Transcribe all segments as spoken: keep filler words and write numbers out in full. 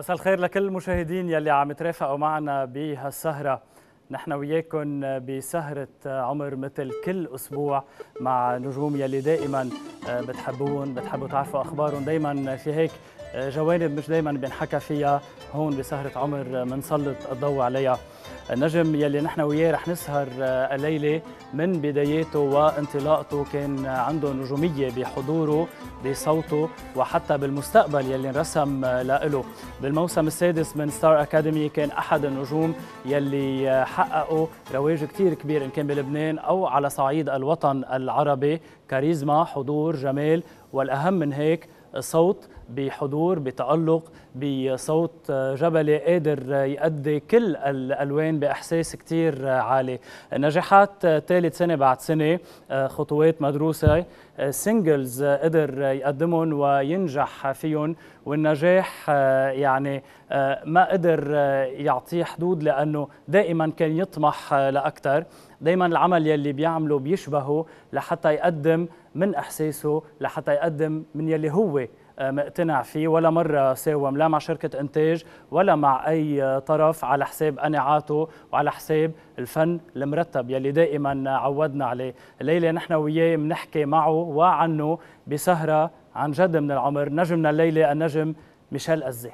مساء الخير لكل المشاهدين يلي عم يترافقوا معنا بهالسهرة. نحن وياكم بسهرة عمر مثل كل أسبوع مع نجوم يلي دائما بتحبون بتحبوا تعرفوا أخبارهم. دائما في هيك جوانب مش دائما بنحكى فيها هون بسهرة عمر منسلط الضوء عليها. النجم يلي نحن وياه رح نسهر الليلة من بداياته وانطلاقته كان عنده نجومية بحضوره بصوته وحتى بالمستقبل يلي انرسم له. بالموسم السادس من ستار أكاديمي كان أحد النجوم يلي حققوا رواج كتير كبير إن كان بلبنان أو على صعيد الوطن العربي. كاريزما، حضور، جمال، والأهم من هيك صوت بحضور بتألق بصوت جبلي قادر يؤدي كل الألوان بإحساس كتير عالي. نجاحات ثالث سنة بعد سنة، خطوات مدروسة، سينجلز قدر يقدمهم وينجح فيهم، والنجاح يعني ما قدر يعطيه حدود لأنه دائما كان يطمح لأكثر. دائما العمل يلي بيعمله بيشبهه لحتى يقدم من إحساسه، لحتى يقدم من يلي هو مقتنع فيه. ولا مرة ساوم لا مع شركة إنتاج ولا مع أي طرف على حساب قناعاته وعلى حساب الفن المرتب يلي دائما عودنا عليه. الليلة نحن وياه بنحكي معه وعنه بسهرة عن جد من العمر. نجمنا الليلة النجم ميشيل أزي.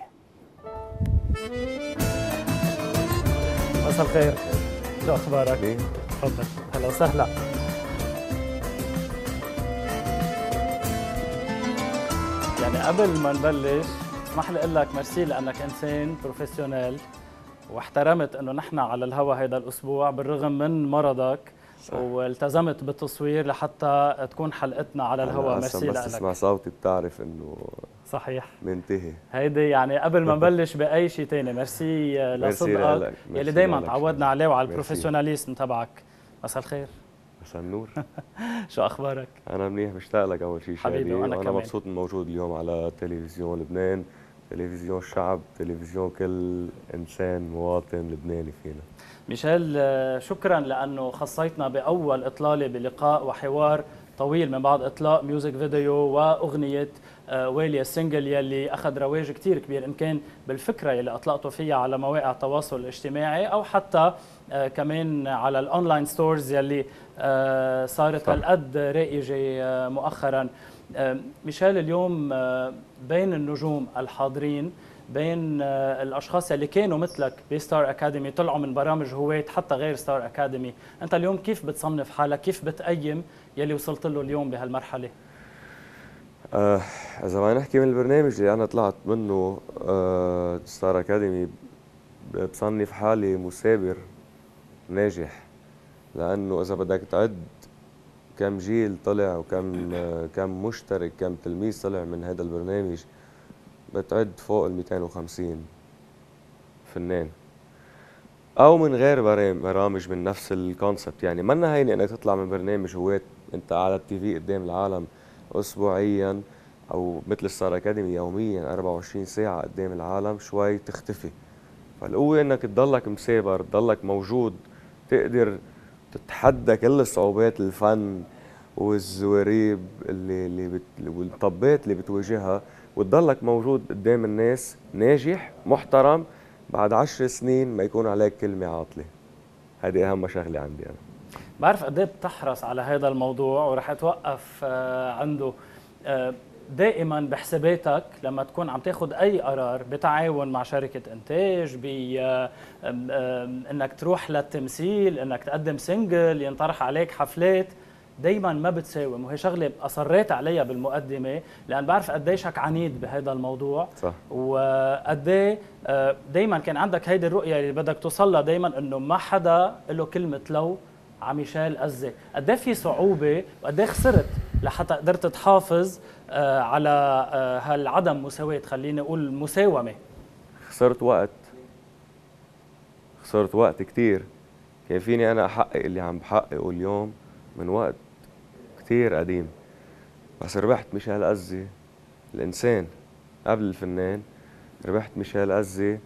مساء الخير، شو أخبارك؟ تفضل. هلا وسهلا. يعني قبل ما نبلش اسمح لي اقول لك ميرسي لانك انسان بروفيسيونيل واحترمت انه نحن على الهوا هذا الاسبوع بالرغم من مرضك. صح. والتزمت بالتصوير لحتى تكون حلقتنا على الهوا. ميرسي لك. بس تسمع صوتي بتعرف انه صحيح منتهي. هيدي يعني قبل ما نبلش باي شيء ثاني ميرسي لصدقك يلي دائما تعودنا عليه وعلى البروفيسيوناليزم تبعك. مساء الخير. مساء النور. شو اخبارك؟ انا منيح، مشتاق لك اول شيء حبيبي. وانا وانا مبسوط اني موجود اليوم على تلفزيون لبنان، تلفزيون الشعب، تلفزيون كل انسان مواطن لبناني فينا. ميشيل، شكرا لانه خصيتنا باول اطلاله بلقاء وحوار طويل من بعد اطلاق ميوزك فيديو واغنيه ويلي السنجل يلي اخذ رواج كثير كبير، ان كان بالفكره يلي اطلقته فيها على مواقع التواصل الاجتماعي او حتى كمان على الاونلاين ستورز يلي صارت هالقد رائجه مؤخرا. ميشيل، اليوم بين النجوم الحاضرين، بين الاشخاص اللي كانوا مثلك بستار اكاديمي طلعوا من برامج هواة حتى غير ستار اكاديمي، انت اليوم كيف بتصنف حالك؟ كيف بتقيم يلي وصلت له اليوم بهالمرحله؟ آه اذا ما نحكي من البرنامج اللي انا طلعت منه آه ستار اكاديمي، بصنف حالي مثابر ناجح، لانه اذا بدك تعد كم جيل طلع وكم آه كم مشترك كم تلميذ طلع من هذا البرنامج، بتعد فوق ال مئتين وخمسين فنان، او من غير برامج من نفس الكونسبت. يعني منا هيني انك تطلع من برنامج هواة انت على التي في قدام العالم اسبوعيا، او مثل ستار اكاديمي يوميا أربعة وعشرين ساعه قدام العالم، شوي تختفي. فالقوه انك تضلك مثابر، تضلك موجود، تقدر تتحدى كل الصعوبات الفن والزواريب اللي اللي بت... والطبات اللي بتواجهها، وتضلك موجود قدام الناس ناجح محترم بعد عشر سنين ما يكون عليك كلمة عاطلة. هذه أهم شغلة عندي أنا. بعرف قد ايه بتحرص على هذا الموضوع ورح اتوقف عنده. دائما بحساباتك لما تكون عم تاخذ اي قرار بتعاون مع شركه انتاج، بانك تروح للتمثيل، انك تقدم سنجل، ينطرح عليك حفلات، دايما ما بتساوم. وهي شغله اصريت عليها بالمقدمه لان بعرف قديشك عنيد بهذا الموضوع. صح. وقد ايه دايما كان عندك هيدي الرؤيه اللي بدك توصلها دائما، انه ما حدا له كلمه لو على ميشيل أزي. قد ايه في صعوبه وقد ايه خسرت لحتى قدرت تحافظ على هالعدم مساواه، خليني اقول مساومه؟ خسرت وقت، خسرت وقت كثير. كان فيني انا احقق اللي عم بحققه اليوم من وقت كثير قديم، بس ربحت ميشيل أزي الانسان قبل الفنان. ربحت ميشيل أزي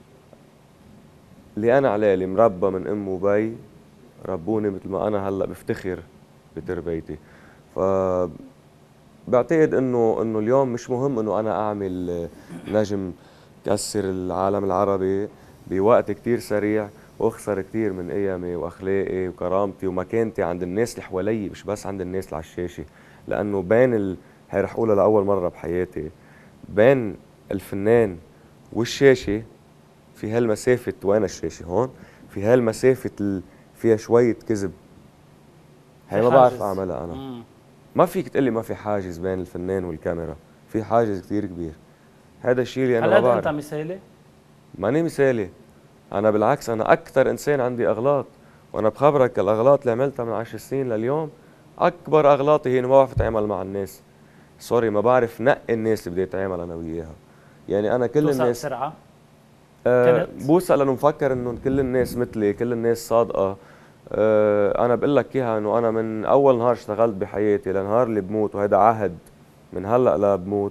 اللي انا عليه، اللي مربى من ام وبي ربوني مثل ما انا هلا بفتخر بتربيتي. ف بعتقد انه انه اليوم مش مهم انه انا اعمل نجم كسر العالم العربي بوقت كتير سريع، واخسر كتير من قيمي واخلاقي وكرامتي ومكانتي عند الناس اللي حوالي، مش بس عند الناس اللي على الشاشه. لانه بين ال... هي رح اقولها لاول مره بحياتي، بين الفنان والشاشه في هالمسافه، وين الشاشه هون، في هالمسافه ال... فيها شويه كذب. هي ما بعرف اعملها انا. مم. ما فيك تقلي ما في حاجز بين الفنان والكاميرا، في حاجز كتير كبير. هذا الشيء اللي انا ما بعرف. هل انت مثالي؟ ماني مثالي، انا بالعكس انا اكثر انسان عندي اغلاط، وانا بخبرك الاغلاط اللي عملتها من عشر سنين لليوم، اكبر اغلاطي هي انه ما بعرف اتعامل مع الناس. سوري، ما بعرف نقي الناس اللي بدي اتعامل انا وياها. يعني انا كل الناس بسرعه أه بوثق لانه مفكر انه كل الناس مثلي، كل الناس صادقه. أه انا بقول لك اياها انه انا من اول نهار اشتغلت بحياتي لنهار اللي بموت، وهذا عهد من هلا لا بموت،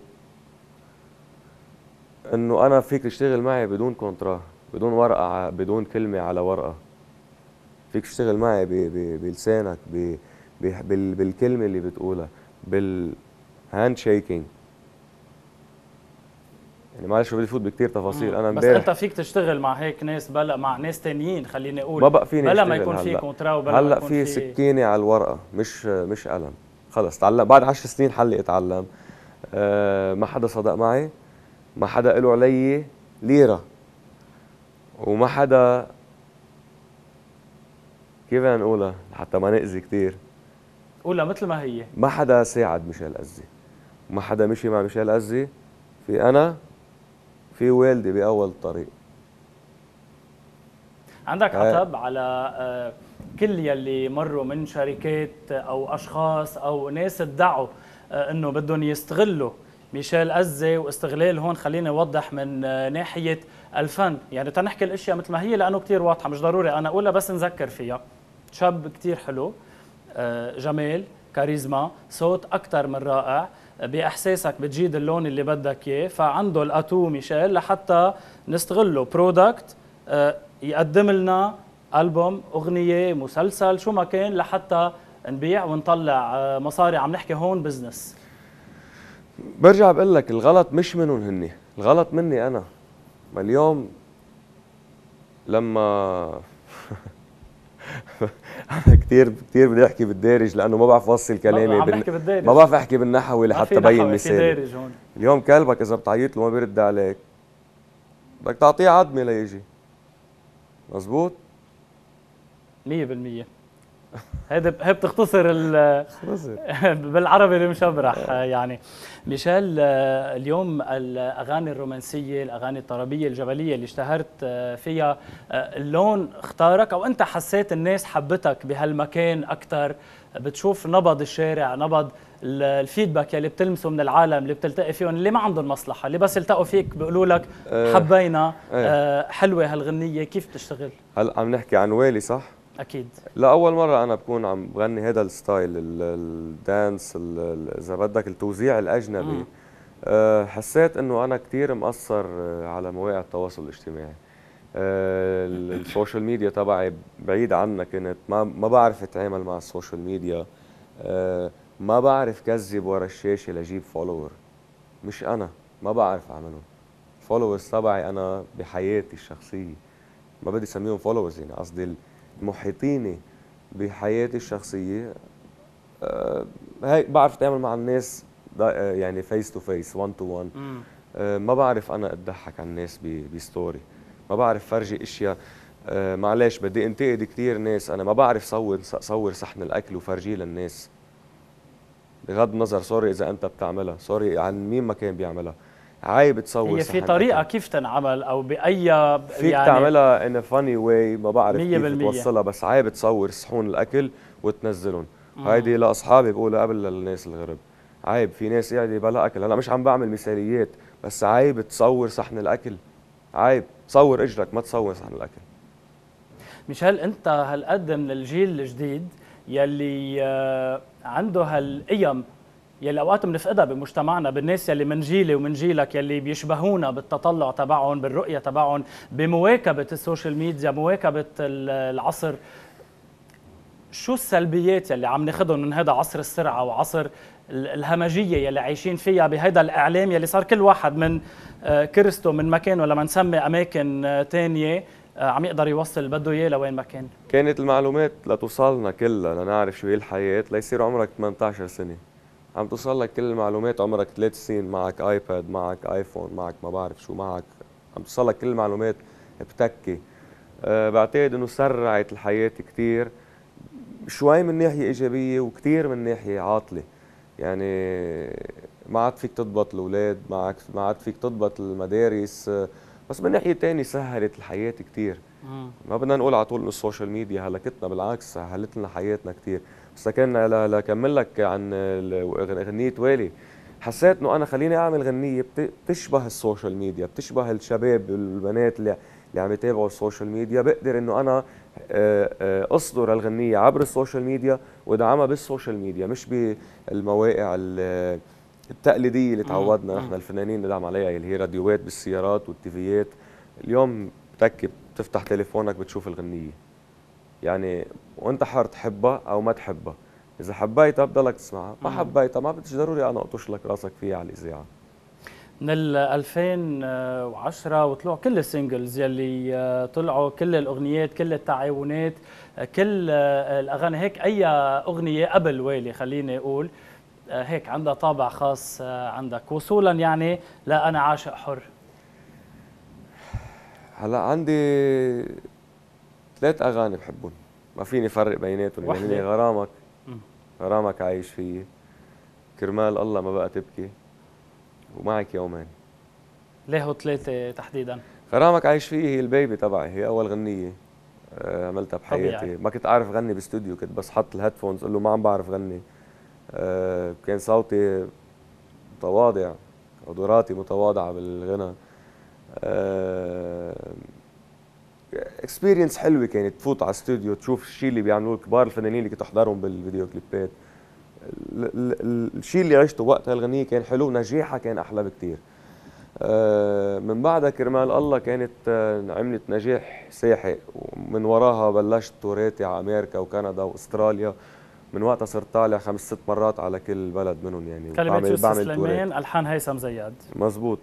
انه انا فيك تشتغل معي بدون كونترا، بدون ورقه، بدون كلمه على ورقه. فيك تشتغل معي بلسانك، بالكلمه اللي بتقولها، بالهاند شيكينج. يعني معلش بدي فوت بكثير تفاصيل. انا بس انت فيك تشتغل مع هيك ناس بلا مع ناس ثانيين، خليني اقول ما بقى فيني بلا ما يكون في كونترا وبلا هلا ما يكون في سكينه على الورقه، مش مش قلم. خلص تعلم بعد عشر سنين، حلي اتعلم. أه ما حدا صدق معي، ما حدا قالوا علي ليره، وما حدا، كيف بدنا نقولها حتى ما نأذي كثير، قولها مثل ما هي. ما حدا ساعد ميشيل أزي، وما حدا مشي مع ميشيل أزي. في انا، في والدي باول الطريق. عندك عتب على كل يلي مروا من شركات او اشخاص او ناس ادعوا انه بدهم يستغلوا ميشيل أزي، واستغلال هون خليني اوضح من ناحيه الفن، يعني تنحكي الاشياء مثل ما هي لانه كثير واضحه، مش ضروري انا اقولها بس نذكر فيها. شاب كثير حلو، جمال، كاريزما، صوت اكثر من رائع، باحساسك بتجيد اللون اللي بدك اياه، فعنده الاتو ميشيل لحتى نستغله برودكت يقدم لنا ألبوم، أغنية، مسلسل، شو ما كان، لحتى نبيع ونطلع مصاري. عم نحكي هون بزنس. برجع بقول لك الغلط مش منهم هني، الغلط مني أنا. ما اليوم لما أنا كثير كثير بدي أحكي بالدارج لأنه ما بعرف أوصل كلامي، عم نحكي بالدارج، ما بعرف أحكي بالنحوي لحتى بين مثالي. اليوم كلبك إذا بتعيط له ما بيرد عليك، بدك تعطيه عظمة ليجي. مزبوط؟ مية بالمية. هيدي هي بتختصر بالعربي المشبرح. يعني ميشيل، اليوم الاغاني الرومانسيه، الاغاني الطربيه الجبليه اللي اشتهرت فيها، اللون اختارك او انت حسيت الناس حبتك بهالمكان اكثر؟ بتشوف نبض الشارع، نبض الفيدباك يلي بتلمسه من العالم اللي بتلتقي فيهم، اللي ما عندهم مصلحه، اللي بس يلتقوا فيك بيقولوا لك حبينا، أه حلوه هالغنيه، كيف بتشتغل؟ هلا عم نحكي عن والي صح؟ اكيد. لاول مره انا بكون عم بغني هذا الستايل، الدانس، اذا بدك التوزيع الاجنبي. أه حسيت انه انا كثير مقصر على مواقع التواصل الاجتماعي. أه السوشيال ميديا تبعي بعيد عنها، كنت ما ما بعرف اتعامل مع السوشيال ميديا. أه ما بعرف كذب ورا الشاشه لجيب فولور، مش انا، ما بعرف اعملهم. الفولورز تبعي انا بحياتي الشخصيه، ما بدي اسميهم فولورز، يعني قصدي محيطيني بحياتي الشخصيه. أه هيك بعرف اتعامل مع الناس يعني فيس تو فيس، وان تو وان. ما بعرف انا اضحك على الناس بستوري، ما بعرف فرجي اشياء. أه معلش بدي انتقد كثير ناس، انا ما بعرف صور صور صحن الاكل وفرجيه للناس، بغض النظر. سوري اذا انت بتعملها، سوري عن مين ما كان بيعملها. عيب تصور هي في طريقه أكل. كيف تنعمل او باي فيك يعني تعملها ان فاني واي، ما بعرف كيف توصلها، بس عيب تصور صحون الاكل وتنزلهم. هيدي لاصحابي بقولها قبل للناس الغرب. عيب، في ناس قاعده بلا اكل. هلا مش عم بعمل مثاليات، بس عيب تصور صحن الاكل. عيب صور اجرك، ما تصور صحن الاكل. ميشيل، انت هالقد من الجيل الجديد يلي عنده هالقيم يلي اوقات بنفقدها بمجتمعنا، بالناس يلي من جيلي ومن جيلك يلي بيشبهونا بالتطلع تبعهم، بالرؤيه تبعهم، بمواكبه السوشيال ميديا، مواكبه العصر. شو السلبيات يلي عم ناخذهم من هذا عصر السرعه وعصر الهمجيه يلي عايشين فيها بهيدا الاعلام يلي صار كل واحد من كرسته من مكانه لما نسمي اماكن ثانيه عم يقدر يوصل اللي بده اياه لوين ما كان. كانت المعلومات لتوصلنا كلها لنعرف شو هي الحياه ليصير عمرك ثمانية عشر سنه، عم توصل لك كل المعلومات عمرك ثلاث سنين، معك ايباد، معك ايفون، معك ما بعرف شو معك، عم توصل لك كل المعلومات بتكي. أه بعتقد انه سرعت الحياه كثير، شوي من ناحيه ايجابيه وكثير من ناحيه عاطله. يعني ما عاد فيك تضبط الاولاد، ما ما عاد فيك تضبط المدارس، بس من ناحيه ثانيه سهلت الحياه كثير. ما بدنا نقول على طول انه السوشيال ميديا هلكتنا، بالعكس سهلت لنا حياتنا كثير. بس كان لكمل لك عن غنيه والي، حسيت انه انا خليني اعمل غنيه بتشبه السوشيال ميديا، بتشبه الشباب والبنات اللي اللي عم يتابعوا السوشيال ميديا، بقدر انه انا اصدر الغنيه عبر السوشيال ميديا وادعمها بالسوشيال ميديا، مش بالمواقع التقليديه اللي تعودنا نحن الفنانين ندعم عليها، اللي هي راديوات بالسيارات والتيفيات. اليوم بتكي بتفتح تليفونك بتشوف الغنيه، يعني وانت حر تحبها او ما تحبها. اذا حبيتها بضلك تسمعها، ما حبيتها ما بدش ضروري انا اقطش لك راسك فيها على الاذاعه. من ال ألفين وعشرة وطلعوا كل السينجلز يلي طلعوا، كل الاغنيات، كل التعاونات، كل الاغاني، هيك اي اغنيه قبل والي خليني اقول هيك عندها طابع خاص عندك وصولا يعني لا انا عاشق حر. هلا عندي ثلاث اغاني بحبهم، ما فيني فرق بيناتهم، يعني غرامك غرامك عايش فيي، كرمال الله ما بقى تبكي، ومعك يومين. ليه هو ثلاثة تحديدا؟ غرامك عايش فيي هي البيبي تبعي، هي أول غنية عملتها بحياتي. طبيعي. ما كنت أعرف غني باستوديو، كنت بس حط الهيدفونز قل له ما عم بعرف غني. أه كان صوتي متواضع، قدراتي متواضعة بالغنى. اكسبيرينس حلوة كانت، تفوت على استوديو تشوف الشيء اللي بيعملوه كبار الفنانين اللي كنت أحضرهم بالفيديو كليبات. الشيء اللي عشته وقت هالغنية كان حلو، نجاحها كان أحلى بكتير. من بعدها كرمال الله كانت عملت نجاح ساحق، ومن وراها بلشت توراتي على أمريكا وكندا وأستراليا. من وقتها صرت طالع خمس ست مرات على كل بلد منهم، يعني كلمات يوسف سليمان، ألحان هيثم زياد. مزبوط.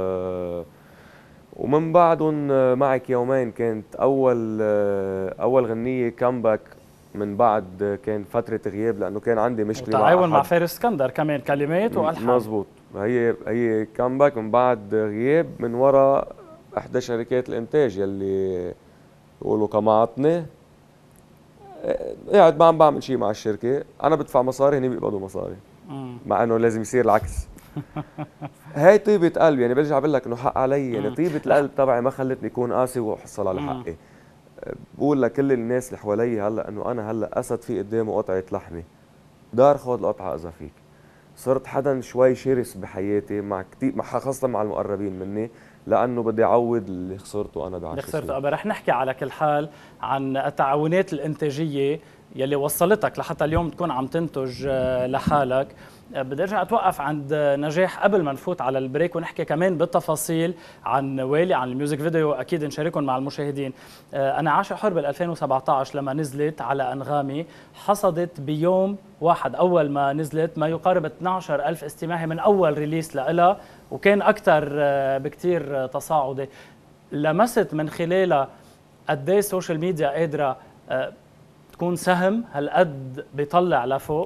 ومن بعدهم معك يومين كانت أول أول غنية كامباك من بعد كان فترة غياب، لأنه كان عندي مشكلة مع تعاون مع فارس اسكندر كمان كلمات وألحان. مزبوط. هي هي كامباك من بعد غياب من وراء إحدى شركات الإنتاج يلي بيقولوا قمعتني. قاعد ما عم بعمل شيء مع الشركة، أنا بدفع مصاري هني بيقبضوا مصاري، مع إنه لازم يصير العكس. هاي طيبة قلب، يعني برجع بقول لك إنه حق علي، يعني طيبة القلب تبعي ما خلتني أكون قاسي وأحصل على حقي. بقول لكل الناس اللي حوالي هلا انه انا هلا اسد في قدامه قطعه لحمه، دار خذ القطعه اذا فيك. صرت حدا شوي شرس بحياتي مع كثير، مع خاصه مع المقربين مني، لانه بدي اعوض اللي خسرته انا بعشر سنين. اللي خسرته. رح نحكي على كل حال عن التعاونات الانتاجيه يلي وصلتك لحتى اليوم تكون عم تنتج لحالك. بدي ارجع اتوقف عند نجاح قبل ما نفوت على البريك، ونحكي كمان بالتفاصيل عن والي، عن الميوزك فيديو، اكيد نشاركهم مع المشاهدين. انا عاشق حر بال ألفين وسبعة عشر لما نزلت على انغامي، حصدت بيوم واحد اول ما نزلت ما يقارب اثني عشر ألف استماعي من اول ريليس لها، وكان اكثر بكثير تصاعدي. لمست من خلالها قد ايه السوشيال ميديا قادره تكون سهم هالقد بيطلع لفوق.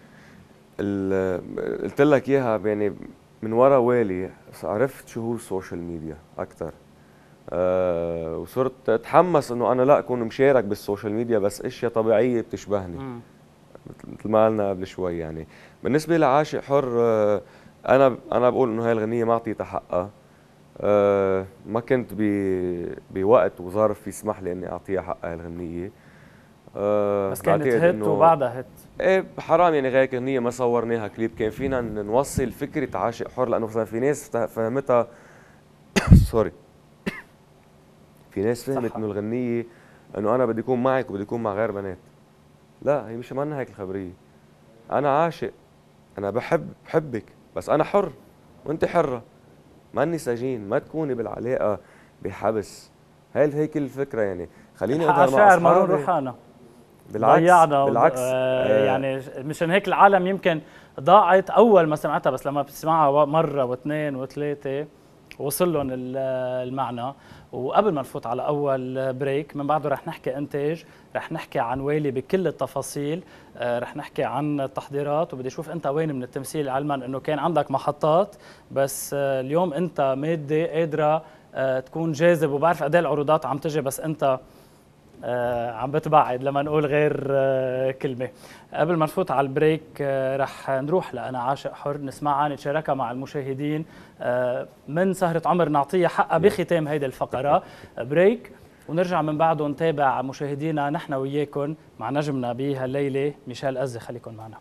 قلت لك اياها، يعني من ورا والي عرفت شو هو السوشيال ميديا اكثر. أه وصرت اتحمس انه انا لا اكون مشارك بالسوشيال ميديا، بس اشياء طبيعيه بتشبهني مثل ما قلنا قبل شوي. يعني بالنسبه لعاشق حر، أه انا انا بقول انه هاي الغنيه ما اعطيتها حقها. أه ما كنت بوقت وظرف يسمح لي اني اعطيها حقها الغنيه. أه بس كانت هيت وبعدها هيت. ايه حرام، يعني غير اغنيه ما صورناها كليب، كان فينا نوصل فكره عاشق حر، لانه في ناس فهمتها سوري في ناس فهمت انه الغنيه انه انا بدي اكون معك وبدي اكون مع غير بنات. لا، هي مش منا هيك الخبريه. انا عاشق، انا بحب بحبك، بس انا حر وانت حره، ماني سجين، ما تكوني بالعلاقه بحبس. هاي هيك الفكره. يعني خليني اظهر مع اصحابي. مارون روحانا بالعكس ضيعنا بالعكس آه يعني مشان هيك العالم يمكن ضاعت اول ما سمعتها، بس لما بتسمعها مره واثنين وثلاثه وصل لهم المعنى. وقبل ما نفوت على اول بريك، من بعده رح نحكي انتاج، رح نحكي عن ويلي بكل التفاصيل، رح نحكي عن التحضيرات، وبدي اشوف انت وين من التمثيل، علما انه كان عندك محطات، بس اليوم انت ماده قادره تكون جاذب، وبعرف قد ايه العروضات عم تجي، بس انت آه عم بتبعد لما نقول غير آه كلمة. قبل ما نفوت على البريك آه رح نروح لأنا عاشق حر، نسمعها نتشاركها مع المشاهدين آه من سهرة عمر، نعطيها حقها بختام هيدي الفقرة. بريك ونرجع من بعده نتابع مشاهدينا نحن وياكم مع نجمنا بهالليلة ميشيل أزي. خليكم معنا.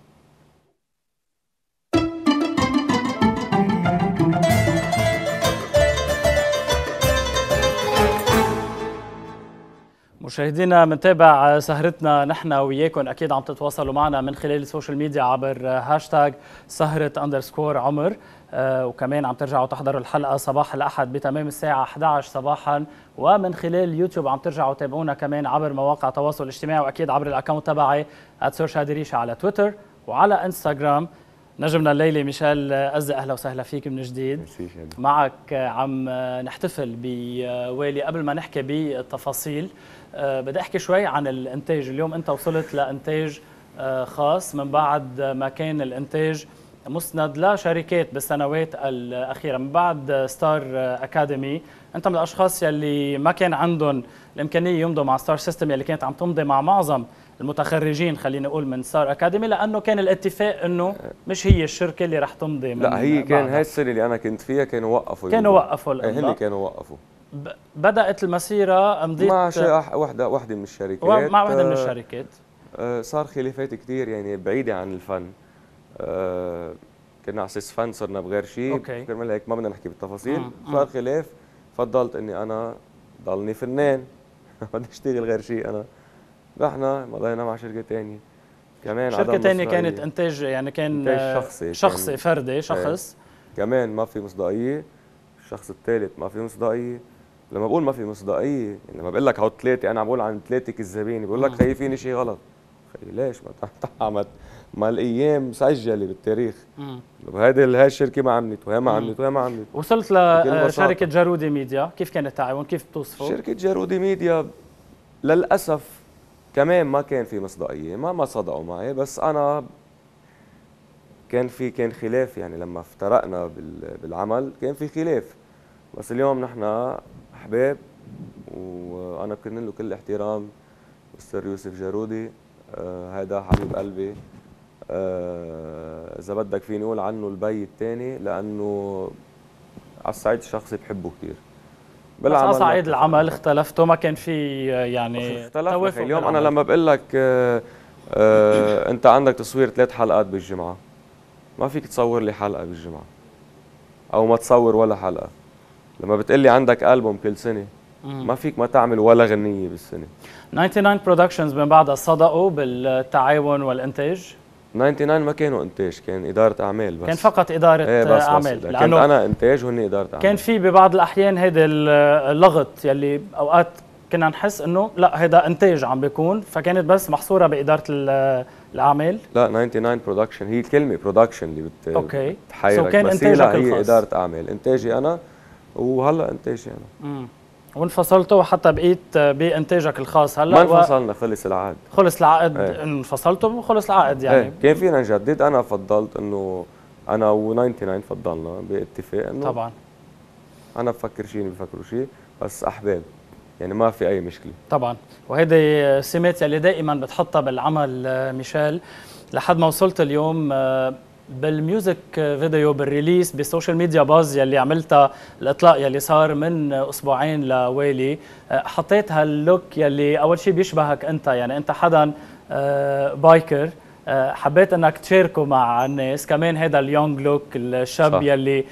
مشاهدينا منتابع سهرتنا نحن وياكم، اكيد عم تتواصلوا معنا من خلال السوشيال ميديا عبر هاشتاج سهرة اندرسكور عمر، آه وكمان عم ترجعوا تحضروا الحلقه صباح الاحد بتمام الساعه إحدى عشر صباحا، ومن خلال يوتيوب عم ترجعوا تابعونا كمان عبر مواقع التواصل الاجتماعي، واكيد عبر الاكونت تبعي @سورشادي ريشا على تويتر وعلى انستغرام. نجمنا الليله ميشيل أزي، اهلا وسهلا فيك من جديد. معك عم نحتفل بويلي. قبل ما نحكي بالتفاصيل أه بدي احكي شوي عن الانتاج. اليوم انت وصلت لانتاج أه خاص من بعد ما كان الانتاج مسند لشركات بالسنوات الاخيره. من بعد ستار اكاديمي انت من الاشخاص يلي ما كان عندهم الامكانيه يمضوا مع ستار سيستم، يلي كانت عم تمضي مع معظم المتخرجين خلينا نقول من ستار اكاديمي، لانه كان الاتفاق انه مش هي الشركه اللي رح تمضي من لا هي كان هاي السنه اللي انا كنت فيها كانوا وقفوا كانوا وقفوا الامضاء. هن كانوا وقفوا. بدات المسيره مضيت مع شيء وحده وحده من الشركات، مع وحده من الشركات صار خلافات كثير يعني بعيده عن الفن. أه كنا على اساس فن، صرنا بغير شيء. كرمال هيك ما بدنا نحكي بالتفاصيل. صار خلاف، فضلت اني انا ضلني فنان ما بدي اشتغل غير شيء. انا رحنا مضينا مع شركه ثانيه كمان، شركه ثانيه كانت انتاج يعني كان انتاج شخصي شخصي فردي شخص ايه. كمان ما في مصداقيه. الشخص الثالث ما في مصداقيه. لما بقول ما في مصداقيه يعني لما بقول لك هو ثلاثه، انا عم بقول عن ثلاثه كذابين، بقول لك خيي فيني شيء غلط. خيي ليش ما تعمد؟ ما الايام مسجله بالتاريخ. هيدي هاي الشركه ما عملت وهي ما عملت وهي ما عملت. وصلت لشركه جارودي ميديا، كيف كان التعاون؟ كيف بتوصفه؟ شركه جارودي ميديا للاسف كمان ما كان في مصداقيه، ما ما صدقوا معي، بس انا كان في كان خلاف يعني لما افترقنا بالعمل كان في خلاف، بس اليوم نحن احباب وانا بكن له كل احترام. مستر يوسف جارودي آه هذا حبيب قلبي. آه اذا بدك فيني اقول عنه البي الثاني، لانه على الصعيد الشخصي بحبه كثير. بس على صعيد العمل اختلفتوا، ما كان في يعني توافق. اليوم انا لما بقول لك آه آه انت عندك تصوير ثلاث حلقات بالجمعه، ما فيك تصور لي حلقه بالجمعه او ما تصور ولا حلقه. لما بتقول لي عندك ألبوم كل سنه، ما فيك ما تعمل ولا غنيه بالسنه. تسعة وتسعين برودكشنز من بعدها صدقوا بالتعاون والانتاج. تسعة وتسعين ما كانوا انتاج، كان اداره اعمال بس. كان فقط اداره ايه بس اعمال. بس كنت انا انتاج وهن اداره اعمال. كان في ببعض الاحيان هيدا اللغط يلي اوقات كنا نحس انه لا هذا انتاج عم بيكون، فكانت بس محصوره باداره الاعمال. لا تسعة وتسعين برودكشن هي الكلمه برودكشن اللي بت اوكي بتحيرك، كان بس انتاجك هي الخاص. اداره اعمال، انتاجي انا وهلا انتاجي انا. امم وانفصلتوا حتى بقيت بانتاجك الخاص هلا؟ ما انفصلنا و... خلص العقد. خلص العقد ايه. انفصلتوا وخلص العقد يعني ايه. كان فينا نجدد. انا فضلت انه انا و تسعة وتسعين فضلنا باتفاق انه طبعا انا بفكر شيء بفكروا شيء، بس احباب يعني ما في اي مشكله طبعا. وهيدي سمات اللي دائما بتحطها بالعمل ميشيل، لحد ما وصلت اليوم بالميوزك فيديو بالريليس بالسوشيال ميديا باز يلي عملتها، الاطلاق يلي صار من اسبوعين لويلي، حطيت هاللوك يلي اول شيء بيشبهك انت، يعني انت حدا بايكر، حبيت انك تشاركه مع الناس. كمان هذا اليونج لوك الشاب صح. يلي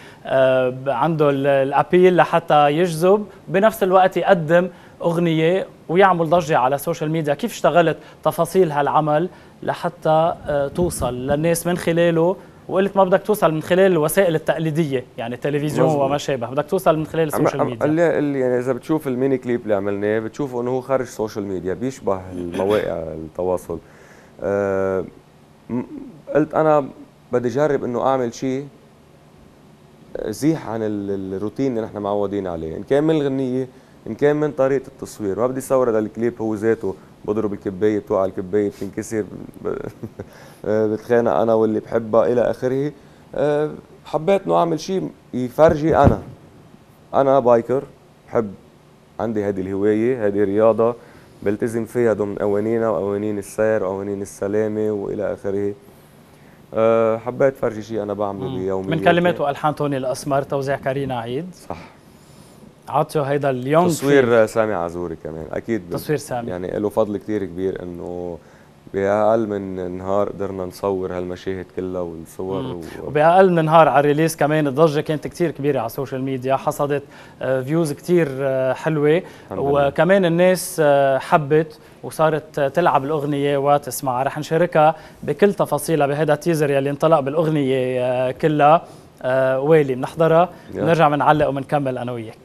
عنده الابيل لحتى يجذب بنفس الوقت يقدم اغنيه ويعمل ضجه على السوشيال ميديا. كيف اشتغلت تفاصيل هالعمل لحتى توصل للناس من خلاله؟ وقلت ما بدك توصل من خلال الوسائل التقليدية يعني التلفزيون وما شابه، بدك توصل من خلال السوشيال ميديا. اللي, اللي يعني اذا بتشوف الميني كليب اللي عملناه بتشوفوا انه هو خارج السوشيال ميديا، بيشبه المواقع التواصل. أه قلت انا بدي اجرب انه اعمل شيء زيح عن الروتين اللي نحن معودين عليه، ان كان من الغنيه ان كان من طريقه التصوير. ما بدي صور هذا الكليب هو ذاته بضرب الكبايه بتوقع الكبايه بتنكسر بتخانق انا واللي بحبها الى اخره. حبيت انه اعمل شيء يفرجي انا انا بايكر، بحب عندي هذه الهوايه، هذه رياضه بلتزم فيها ضمن قوانينها وقوانين السير وقوانين السلامه والى اخره. أه حبيت فرجي شيء انا بعمله بيومياتي. من كلمات والحان توني الاسمر، توزيع كارينا عيد. صح. عطوا هيدا اليوم تصوير سامي عزوري كمان اكيد. تصوير سامي يعني له فضل كثير كبير انه باقل من نهار قدرنا نصور هالمشاهد كلها والصور و... وباقل من نهار على الريليس كمان الضجه كانت كثير كبيره على السوشيال ميديا، حصدت فيوز كثير حلوه، وكمان الناس حبت وصارت تلعب الاغنيه وتسمعها. رح نشاركها بكل تفاصيلها بهذا التيزر يلي انطلق بالاغنيه كلها. ويلي بنحضرها بنرجع بنعلق وبنكمل انا وياك.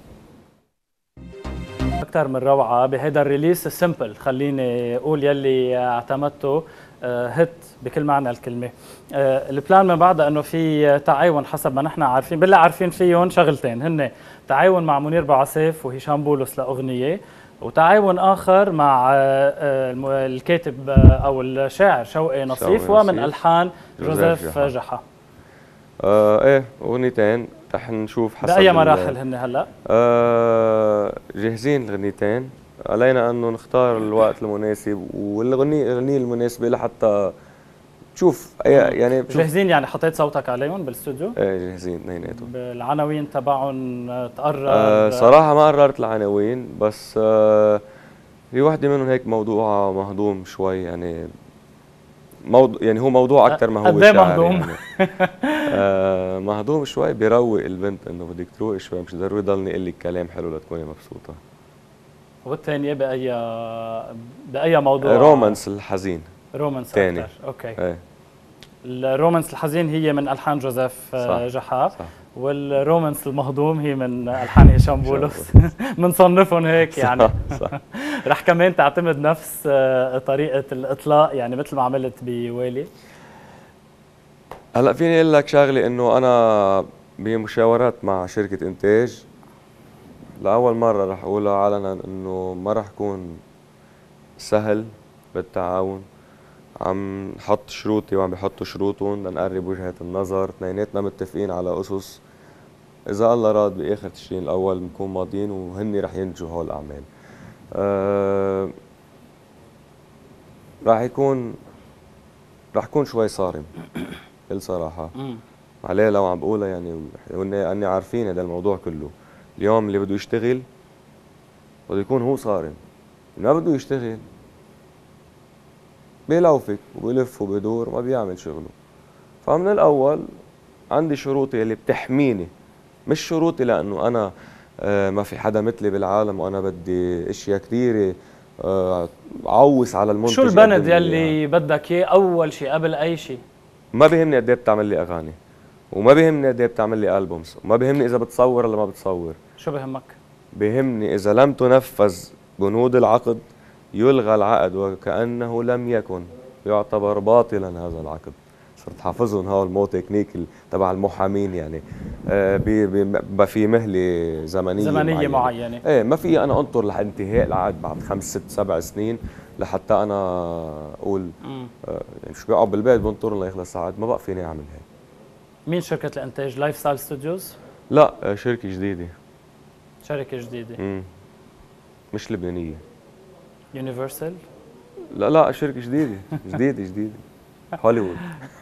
أكثر من روعة بهذا الريليس السمبل، خليني أقول يلي اعتمدته هيت بكل معنى الكلمة. البلان من بعدها أنه في تعاون حسب ما نحن عارفين، بالله عارفين فيهم شغلتين، هن تعاون مع منير بوعسيف وهشام بولس لأغنية، وتعاون آخر مع الكاتب أو الشاعر شوقي نصيف ومن ألحان جوزيف جحا. آه ايه اغنيتين رح نشوف حسب بأي مراحل هن هلا؟ آه جاهزين الغنيتين، علينا انه نختار الوقت المناسب والاغنيه الاغنيه المناسبه لحتى تشوف يعني جاهزين. يعني حطيت صوتك عليهم بالاستوديو؟ ايه جاهزين اثنيناتهم. بالعناوين تبعهم تقرر؟ آه صراحه ما قررت العناوين، بس آه في وحده منهم هيك موضوعها مهضوم شوي، يعني موضوع يعني هو موضوع اكثر ما هو شعري مهضوم. يعني آه مهضوم شوي، بيروق البنت انه بدك تروقي شوي، مش ضروري ضلني اقول لك كلام حلو لتكوني مبسوطه. والثانيه باي باي موضوع؟ رومانس الحزين. رومانس اكثر، اوكي. ايه الرومانس الحزين هي من الحان جوزيف جحا، صح. والرومانس المهضوم هي من الحان هشام بولس. بنصنفهم هيك يعني. صح صح. رح كمان تعتمد نفس طريقه الاطلاق يعني مثل ما عملت بويلي؟ هلا فيني اقول لك شغله، انه انا بمشاورات مع شركه انتاج لاول مره رح اقولها علنا، انه ما رح يكون سهل بالتعاون. عم نحط شروطي وعم بيحطوا شروطهم لنقرب وجهات النظر، اثنيناتنا متفقين على اسس اذا الله راد باخر تشرين الاول بنكون ماضيين وهن رح ينتجوا هول الاعمال. أه راح يكون راح يكون شوي صارم بكل صراحه. عليه لو عم بقولها يعني اني عارفين هذا الموضوع كله. اليوم اللي بده يشتغل بده يكون هو صارم، ما بده يشتغل بيلوفك وبيلف وبيدور ما بيعمل شغله. فمن الاول عندي شروطي اللي بتحميني، مش شروطي لانه انا آه ما في حدا مثلي بالعالم وانا بدي اشياء كثيره آه عوس على المنتج. شو البند يلي بدك اياه اول شيء قبل اي شيء؟ ما بيهمني قد ايه بتعمل لي اغاني، وما بيهمني قد ايه بتعمل لي البومز، وما بيهمني اذا بتصور ولا ما بتصور. شو بيهمك؟ بيهمني اذا لم تنفذ بنود العقد يلغى العقد وكأنه لم يكن، يعتبر باطلا هذا العقد. صرت حافظهم هول المو تكنيك تبع المحامين يعني. آه بي في مهله زمنيه زمنيه معينه, معينة. ايه ما في انا انطر لانتهاء العقد بعد خمس ست سبع سنين لحتى انا اقول آه يعني شو بقعد بالبيت بنطر ليخلص العقد، ما بقى فيني اعمل هيك. مين شركه الانتاج؟ لايف ستايل ستوديوز؟ لا آه شركه جديده. شركه جديده امم مش لبنانيه. يونيفرسال؟ لا لا شركه جديده جديده جديده هوليوود.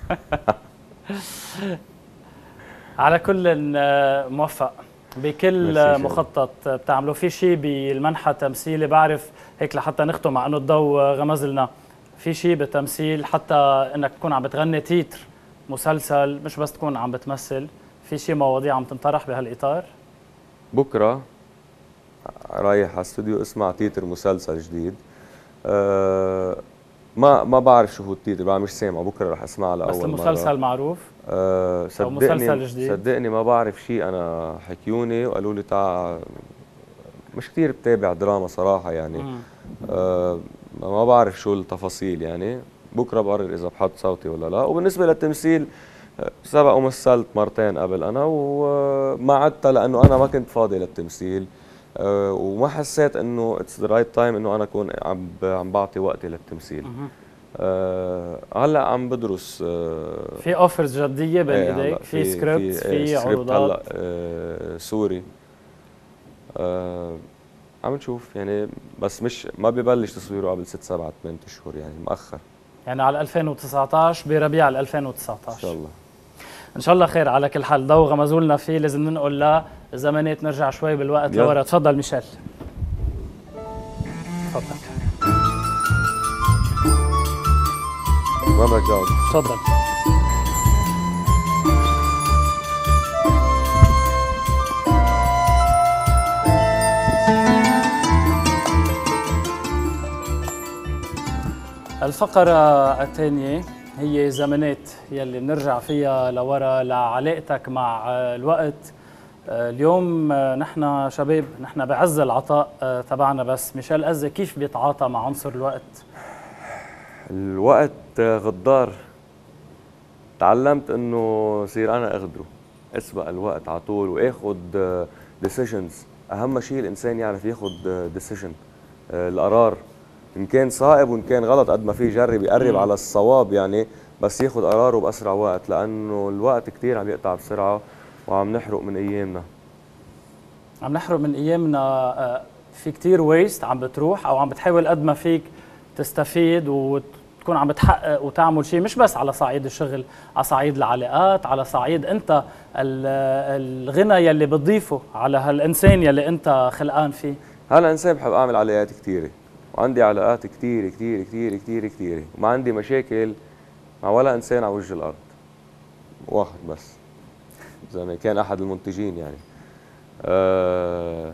على كل موفق بكل مخطط بتعملوا. في شيء بالمنحى التمثيلي بعرف هيك لحتى نختم مع انه الضوء غمز لنا، في شيء بالتمثيل حتى انك تكون عم بتغني تيتر مسلسل مش بس تكون عم بتمثل، في شيء مواضيع عم تنطرح بهالاطار؟ بكره رايح على استوديو اسمع تيتر مسلسل جديد. أه ما ما بعرف شو هو التيتر، بعرف مش سامع، بكره رح اسمعه لاول مره. بس المسلسل معروف؟ أه صدقني أو مسلسل جديد؟ صدقني ما بعرف شيء. انا حكيوني وقالوا لي تعا، مش كثير بتابع دراما صراحه يعني. أه ما بعرف شو التفاصيل يعني، بكره بقرر اذا بحط صوتي ولا لا. وبالنسبه للتمثيل سبق ومثلت مرتين قبل انا وما عدتها لانه انا ما كنت فاضي للتمثيل، أه وما حسيت انه اتس ذا رايت تايم انه انا اكون عم عم بعطي وقتي للتمثيل. أه هلا عم بدرس. أه في اوفرز جديه بين ايه ايديك، في, في سكريبت، في, في عروضات هلا أه سوري. أه عم نشوف يعني، بس مش ما ببلش تصويره قبل ست سبعة ثمان اشهر يعني مؤخر. يعني على ألفين وتسعطعش بربيع ألفين وتسعطعش ان شاء الله. ان شاء الله خير. على كل حال ضو غمزولنا فيه، لازم ننقل له زمانية نرجع شوي بالوقت لورا. تفضل ميشيل. تفضل. وين بدك تقعد؟ تفضل. الفقرة الثانية هي زمانات يلي بنرجع فيها لورا لعلاقتك مع الوقت. اليوم نحن شباب، نحن بعز العطاء تبعنا، بس ميشيل أزة كيف بيتعاطى مع عنصر الوقت؟ الوقت غدار. تعلمت انه صير انا اغدره، اسبق الوقت على طول واخذ ديسيجنز. اهم شيء الانسان يعرف ياخذ ديسيجن، القرار ان كان صائب وان كان غلط قد ما في يجرب يقرب على الصواب يعني، بس ياخذ قراره باسرع وقت، لانه الوقت كثير عم يقطع بسرعه وعم نحرق من ايامنا. عم نحرق من ايامنا، في كثير ويست عم بتروح، او عم بتحاول قد ما فيك تستفيد وتكون عم بتحقق وتعمل شيء، مش بس على صعيد الشغل، على صعيد العلاقات، على صعيد انت الغنى يلي بتضيفه على هالانسان يلي انت خلقان فيه. هلا انسان بحب اعمل علاقات كثيره، وعندي علاقات كثير كثير كثير كثير كثير، وما عندي مشاكل مع ولا انسان على وجه الارض، واحد بس زي ما كان احد المنتجين يعني. أه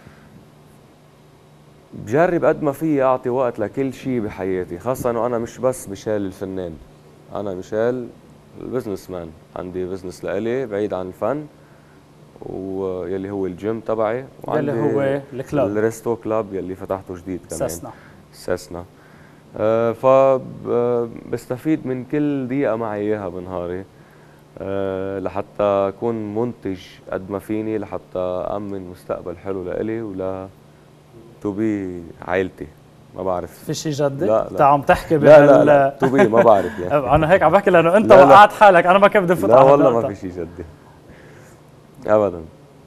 بجرب قد ما في اعطي وقت لكل شيء بحياتي، خاصه انه انا مش بس ميشيل الفنان، انا ميشيل البزنس مان. عندي بزنس لإلي بعيد عن الفن، ويلي هو الجيم تبعي، وعندي يلي هو الكلاب الريستو كلاب يلي فتحته جديد كمان ساسنا ساسنا. أه فبستفيد من كل دقيقه معي اياها بنهاري، أه لحتى اكون منتج قد ما فيني، لحتى امن مستقبل حلو لإلي ولا تو بي عائلتي. ما بعرف في شيء جدي؟ لا لا عم تحكي لا لا لا تو بي ما بعرف يعني. انا هيك عم بحكي لانه انت وقعت حالك، انا ما كنت بدي افوت على لا والله ما في شيء جدي ابدا.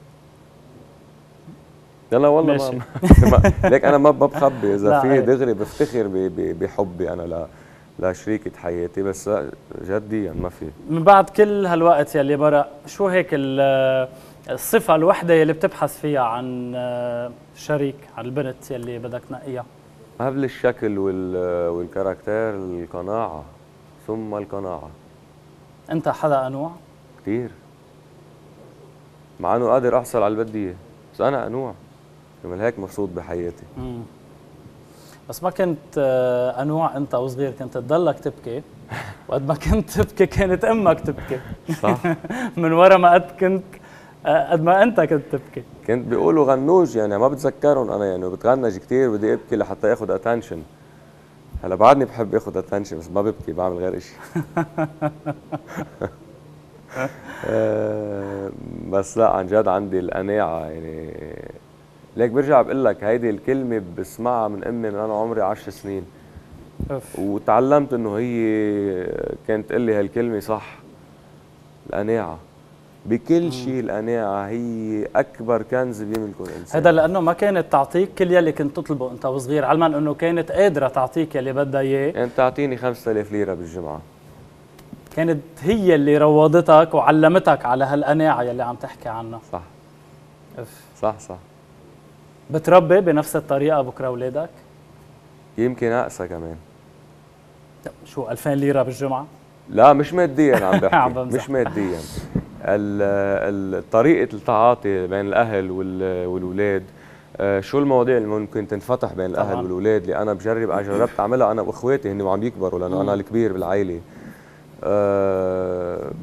لا والله ماشي. ما ليك انا ما بخبي، اذا في دغري بفتخر بحبي انا لا لشريكة حياتي، بس جديا يعني ما في. من بعد كل هالوقت يلي مرق، شو هيك الصفة الوحدة يلي بتبحث فيها عن شريك، عن البنت يلي بدك تنقيها؟ قبل الشكل والكاركتير القناعة، ثم القناعة. أنت حدا أنوع؟ كثير، مع إنه قادر أحصل على البدية، بس أنا أنوع، كمان هيك مبسوط بحياتي. مم. بس ما كنت أنوع أنت وصغير، كنت تضلك تبكي، وقد ما كنت تبكي كانت أمك تبكي. صح. من ورا ما قد كنت قد ما أنت كنت تبكي. كنت بيقولوا غنوج يعني، ما بتذكرهم أنا يعني، بتغنج كثير بدي أبكي لحتى ياخذ أتنشن. هلا بعدني بحب ياخذ أتنشن بس ما ببكي، بعمل غير شيء. بس لا عن جد عندي القناعة يعني. ليك برجع بقول لك هيدي الكلمة بسمعها من أمي من أنا عمري عشر سنين. أوف. وتعلمت إنه هي كانت تقول لي هالكلمة صح. القناعة بكل شيء، القناعة هي أكبر كنز بيملكه الإنسان. هذا لأنه ما كانت تعطيك كل يلي كنت تطلبه أنت وصغير، علما إنه كانت قادرة تعطيك يلي بدها إياه. يعني تعطيني خمسة آلاف ليرة بالجمعة. كانت هي اللي روضتك وعلمتك على هالقناعة يلي عم تحكي عنها. صح. أف. صح صح. بتربي بنفس الطريقة بكرة أولادك؟ يمكن أقسى كمان. شو ألفين ليرة بالجمعة؟ لا مش ماديا عم بحكي. مش ماديا. طريقة التعاطي بين الأهل والولاد، شو المواضيع اللي ممكن تنفتح بين الأهل طبعاً. والولاد اللي أنا بجرب جربت أعملها أنا وإخواتي هن وعم يكبروا، لأنه أنا الكبير بالعائلة. أه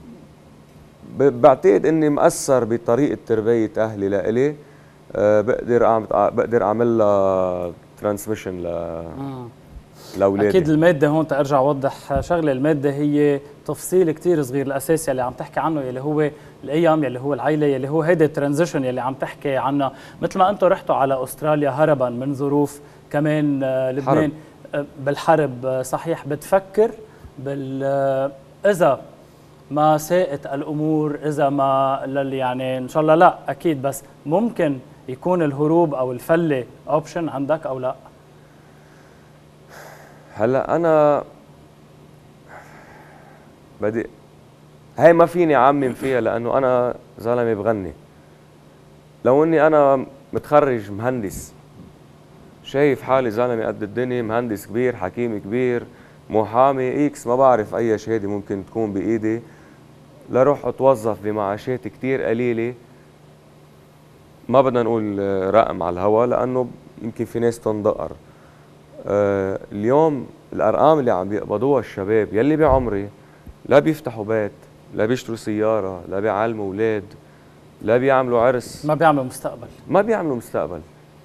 بعتقد إني مأثر بطريقة تربية أهلي لإلي. أه بقدر أعمل بقدر أعمل لها ترانسميشن ل لاولادي. اكيد الماده هون تارجع اوضح شغله، الماده هي تفصيل كثير صغير، الاساس يلي عم تحكي عنه يلي هو الايام، يلي هو العائله، يلي هو هيدا الترانزيشن يلي عم تحكي عنها. مثل ما انتم رحتوا على استراليا هربا من ظروف كمان لبنان حرب. بالحرب صحيح، بتفكر بال اذا ما ساءت الامور، اذا ما يعني ان شاء الله لا اكيد، بس ممكن يكون الهروب او الفله اوبشن عندك او لا؟ هلا انا بدي هي ما فيني اعمم فيها، لانه انا زلمه بغني. لو اني انا متخرج مهندس، شايف حالي زلمه قد الدنيا، مهندس كبير، حكيم كبير، محامي اكس، ما بعرف اي شهاده ممكن تكون بايدي، لروح اتوظف بمعاشات كتير قليله. ما بدنا نقول رقم على الهوا لانه يمكن في ناس تندقر. أه اليوم الارقام اللي عم بيقبضوها الشباب يلي بعمري، لا بيفتحوا بيت، لا بيشتروا سياره، لا بيعلموا اولاد، لا بيعملوا عرس، ما بيعملوا مستقبل، ما بيعملوا مستقبل.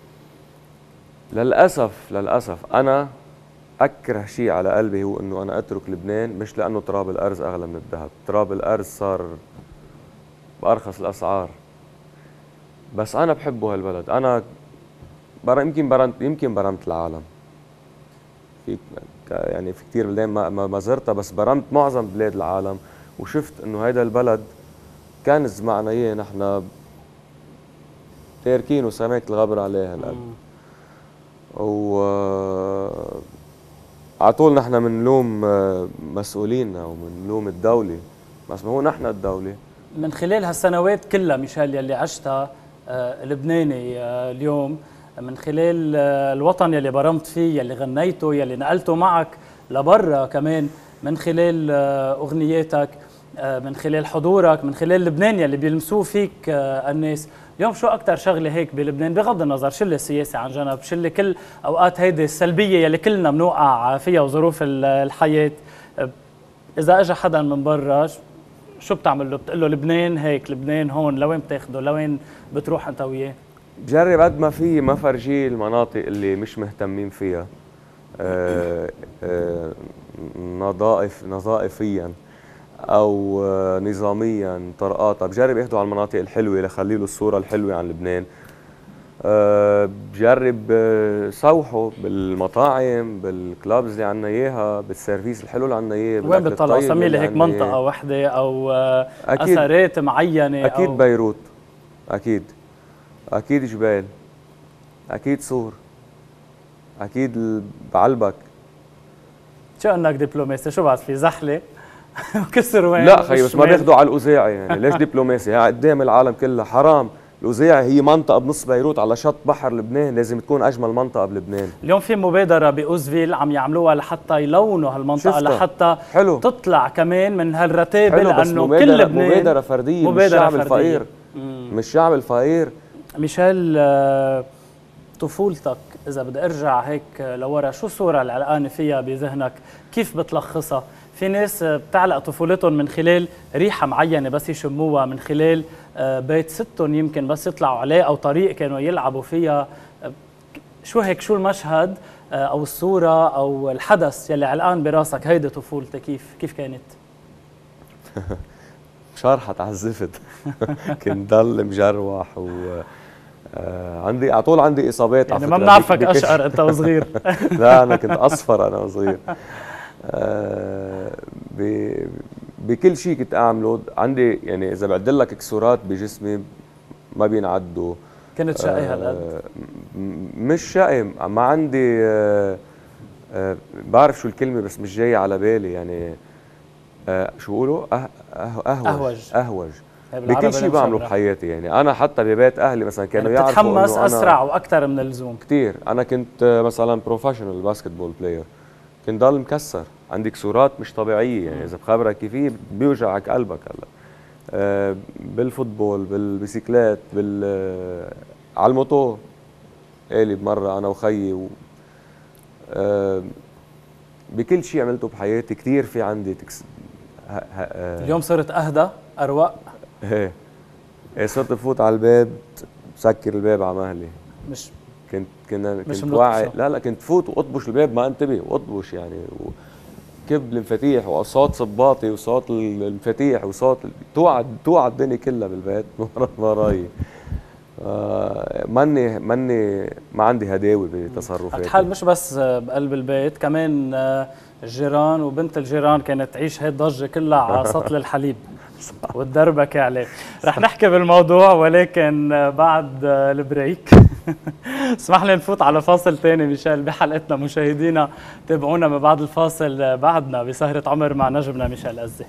للاسف للاسف انا اكره شيء على قلبي هو انه انا اترك لبنان، مش لانه تراب الارز اغلى من الذهب، تراب الارز صار بارخص الاسعار، بس انا بحبه هالبلد. انا بر... يمكن برمت يمكن برمت العالم، في يعني في كثير بلدان ما ما زرتها، بس برمت معظم بلاد العالم، وشفت انه هيدا البلد كنز معنا اياه نحن تاركينه سماك الغبر عليه هالقلب. و على طول نحن بنلوم مسؤولينا وبنلوم الدولة، بس ما هو نحن الدولة. من خلال هالسنوات كلها ميشيل يلي عشتها آه لبناني آه اليوم، من خلال آه الوطن يلي برمت فيه، يلي غنيته، يلي نقلته معك لبرا كمان، من خلال آه اغنياتك، آه من خلال حضورك، من خلال لبنان يلي بيلمسوه فيك آه الناس. اليوم شو أكتر شغلة هيك بلبنان، بغض النظر شلة السياسة عن جنب، شلة كل أوقات هيدي السلبية يلي كلنا بنوقع فيها وظروف الحياة، إذا أجا حدا من برا شو بتعمل له؟ بتقول له لبنان هيك، لبنان هون، لوين بتاخده؟ لوين بتروح أنت وياه؟ بجرب قد ما في ما فرجيه المناطق اللي مش مهتمين فيها آه آه نظائف نظائفيا او نظاميا طرقاطه، بجرب اخده على المناطق الحلوه لخلي له الصوره الحلوه عن لبنان. أه بجرب صوحه بالمطاعم، بالكلابز اللي عنا اياها، بالسيرفيس الحلو اللي عنا اياه. وين بتطلع؟ سمي لي هيك منطقه وحده او أكيد اثارات معينه. اكيد أو بيروت، اكيد اكيد جبال، اكيد صور، اكيد بعلبك. شو انك دبلوماسي؟ شو بعد في زحله وكسر وين؟ لا خيي بس ما بياخذوا على الاوزاعي يعني ليش دبلوماسي؟ هي قدام العالم كلها حرام. الأوزاعي هي منطقة بنص بيروت على شط بحر لبنان، لازم تكون أجمل منطقة بلبنان. اليوم في مبادرة بأوزفيل عم يعملوها لحتى يلونوا هالمنطقة، لحتى حلو. تطلع كمان من هالرتابة، لأنه مبادرة كل لبنان مبادرة فردية، مبادرة مش الشعب الفقير، مش الشعب الفقير. ميشيل، طفولتك إذا بدي أرجع هيك لورا، شو الصورة اللي علقانة فيها بذهنك؟ كيف بتلخصها؟ في ناس بتعلق طفولتهم من خلال ريحة معينة بس يشموها، من خلال بيت ستهم يمكن بس يطلعوا عليه، أو طريق كانوا يلعبوا فيها. شو هيك، شو المشهد أو الصورة أو الحدث يلي علقان براسك؟ هيدي طفولتك كيف كيف كانت؟ مشارحة تعذفت كنت ضل مجروح و آه عندي على طول عندي اصابات. يعني ما بنعرفك اشقر انت وصغير. لا انا كنت اصفر انا وصغير. آه بكل شيء كنت اعمله عندي، يعني اذا بعد لك كسورات بجسمي ما بينعدوا. كنت شقي هالقد؟ مش شقي، ما عندي آه آه بعرف شو الكلمه بس مش جايه على بالي. يعني آه شو بيقولوا؟ أه أهوج اهوج اهوج بكل شيء بعمله بحياتي. يعني انا حتى ببيت اهلي مثلا كانوا يعني يعرفوا انه بتتحمس اسرع واكثر من اللزوم كثير. انا كنت مثلا بروفيشنال باسكت بول بلاير، كنت ضل مكسر، عندي كسورات مش طبيعيه. يعني اذا بخبرك كيف بيوجعك قلبك. هلا أه بالفوتبول، بالبيسيكلات، بال أه على الموتور قالب مره انا وخيي و أه بكل شيء عملته بحياتي كثير. في عندي تكس... ه... ه... اليوم صرت اهدى اروق. ايه ايه صرت بفوت على الباب بسكر الباب على مهلي. مش كنت كنا مش كنت واعي، ملطشة. لا لا كنت فوت واطبش الباب ما انتبه واطبش يعني، وكب المفاتيح وصوت صباطي وصوت المفاتيح وصوت توعد توعد الدنيا كلها بالبيت وراي. آه ماني ماني ما عندي هداوه بتصرفاتي. الحال مش بس بقلب البيت، كمان الجيران وبنت الجيران كانت تعيش هي الضجه كلها على سطل الحليب والدربكه عليه. رح نحكي بالموضوع ولكن بعد البريك. اسمح لي نفوت على فاصل ثاني ميشيل بحلقتنا. مشاهدينا تابعونا ما بعد الفاصل، بعدنا بسهرة عمر مع نجمنا ميشيل أزي.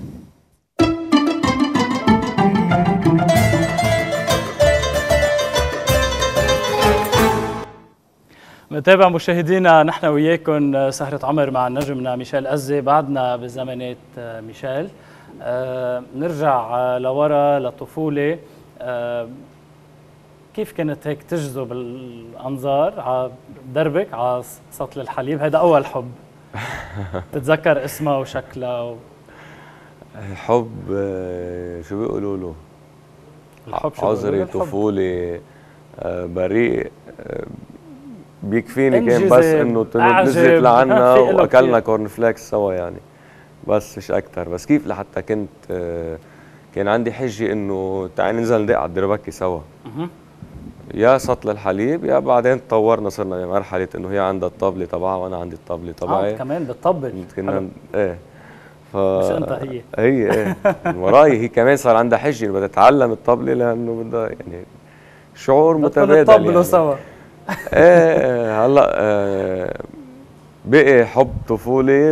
متابع مشاهدينا، نحن وياكم سهرة عمر مع نجمنا ميشيل أزي. بعدنا بزمانات ميشيل. أه نرجع لورا للطفولة. أه كيف كانت هيك تجذب الأنظار على دربك على سطل الحليب؟ هذا أول حب. تتذكر اسمها وشكلها و... حب شو بيقولوا له؟ الحب شو عذري طفولي بريء بيكفيني كان بس انه نزلت لعنا واكلنا كورن فليكس سوا يعني، بس مش اكثر. بس كيف لحتى كنت كان عندي حجه انه تعال ننزل ندق على الدربكه سوا، يا سطل الحليب يا بعدين تطورنا صرنا بمرحله انه هي عندها الطبله تبعها وانا عندي الطبله تبعي. اه كمان بتطبل كنا ايه ف مش انت هي هي ايه من وراي هي كمان صار عندها حجه بدها تتعلم الطبله لانه بدها يعني شعور متبادل يطبلوا يعني. سوا. ايه هلا آه بقي حب طفولي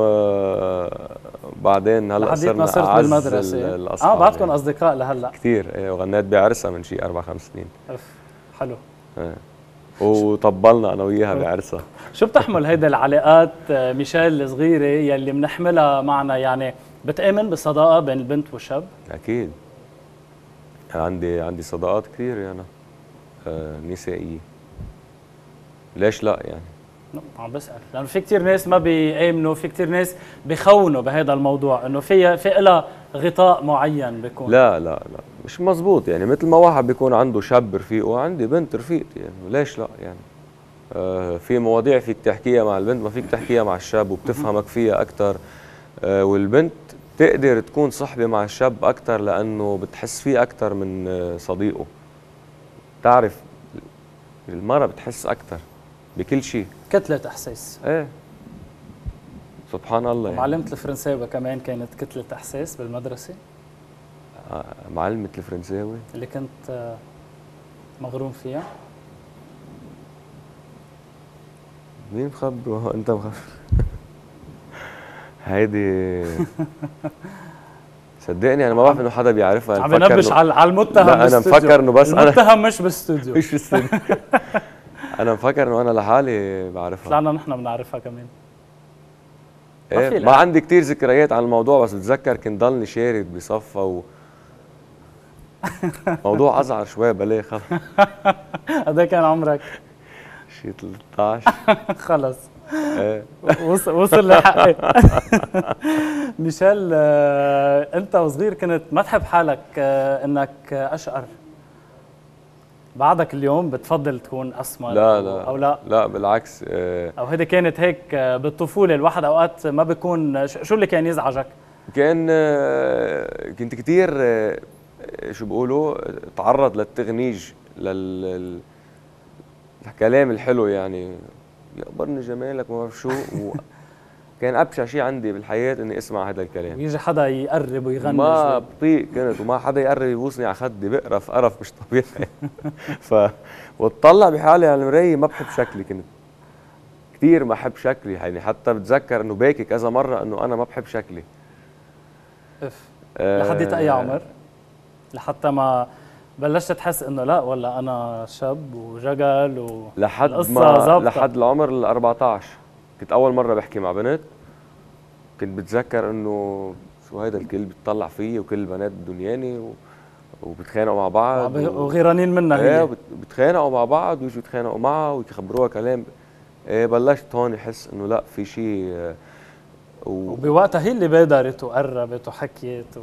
وبعدين هلا صرنا صرت بالمدرسه. اه بعدكم يعني اصدقاء لهلا كثير. ايه وغنيت بعرسها من شي اربع خمس سنين. اف حلو. ايه وطبلنا انا وياها بعرسها. شو بتحمل هيدا العلاقات ميشيل الصغيره يلي بنحملها معنا؟ يعني بتآمن بالصداقه بين البنت والشاب؟ اكيد عندي عندي صداقات كثير يعني آه نسائيه، ليش لا يعني؟ عم بسأل لأنه في كتير ناس ما بيآمنوا، في كتير ناس بيخونوا بهذا الموضوع انه في في لها غطاء معين بيكون. لا لا لا مش مزبوط يعني. مثل ما واحد بيكون عنده شاب رفيقه عندي بنت رفيقتي يعني، ليش لا يعني؟ آه في مواضيع فيك تحكيها مع البنت ما فيك تحكيها مع الشاب وبتفهمك فيها أكثر. آه والبنت تقدر تكون صحبة مع الشاب أكثر لأنه بتحس فيه أكثر من آه صديقه. تعرف المرأة بتحس أكثر بكل شيء، كتلة إحساس. ايه سبحان الله يعني. معلمة الفرنساوي كمان كانت كتلة إحساس بالمدرسة. آه معلمة الفرنساوي اللي كنت آه مغروم فيها. مين مخبره؟ انت مخبر هيدي صدقني انا ما بعرف انه حدا بيعرفها. عم بنبش على المتهم. لا انا مفكر انه بس انا المتهم مش بالاستوديو. مش بالاستوديو. انا مفكر انه انا لحالي بعرفها. طلعنا نحن بنعرفها كمان. ايه ما, ما عندي كثير ذكريات عن الموضوع، بس بتذكر كنت ضلني شارد بصفها و موضوع ازعر شوي بلاي خلص. قد ايه كان عمرك؟ شي ثلاثة عشر. خلص ايه وصل وصل لحقي. ميشيل آه، انت وصغير كنت ما تحب حالك آه، انك اشقر. بعدك اليوم بتفضل تكون اسمر؟ لا لا او لا لا بالعكس. اه او هيدي كانت هيك آه، بالطفوله الواحد اوقات ما بيكون. شو اللي كان يزعجك؟ كان آه كنت كثير آه شو بيقولوا تعرض للتغنيج لل الكلام الحلو يعني، يقبرني جمالك ما بعرف شو. كان ابشع شيء عندي بالحياه اني اسمع هذا الكلام. ويجي حدا يقرب ويغني ما بطيق كنت، وما حدا يقرب يبوسني على خدي، بقرف قرف مش طبيعي. ف واتطلع بحالي على المرايه ما بحب شكلي، كنت كثير ما بحب شكلي يعني. حتى بتذكر انه باكي كذا مره انه انا ما بحب شكلي. اف آه لحد اي عمر؟ لحتى ما بلشت تحس انه لا والله انا شاب وجقل و لحد ما زبطة. لحد العمر ال أربعة عشر كنت اول مره بحكي مع بنت. كنت بتذكر انه شو هيدا الكل بتطلع فيي وكل البنات بدنياني و... وبتخانقوا مع بعض و... وغيرانين منها هي. ايه بتخانقوا مع بعض ويجوا يتخانقوا معها ويخبروها كلام. ايه بلشت هون احس انه لا في شيء و... وبوقتها هي اللي بادرت وقربت وحكيت و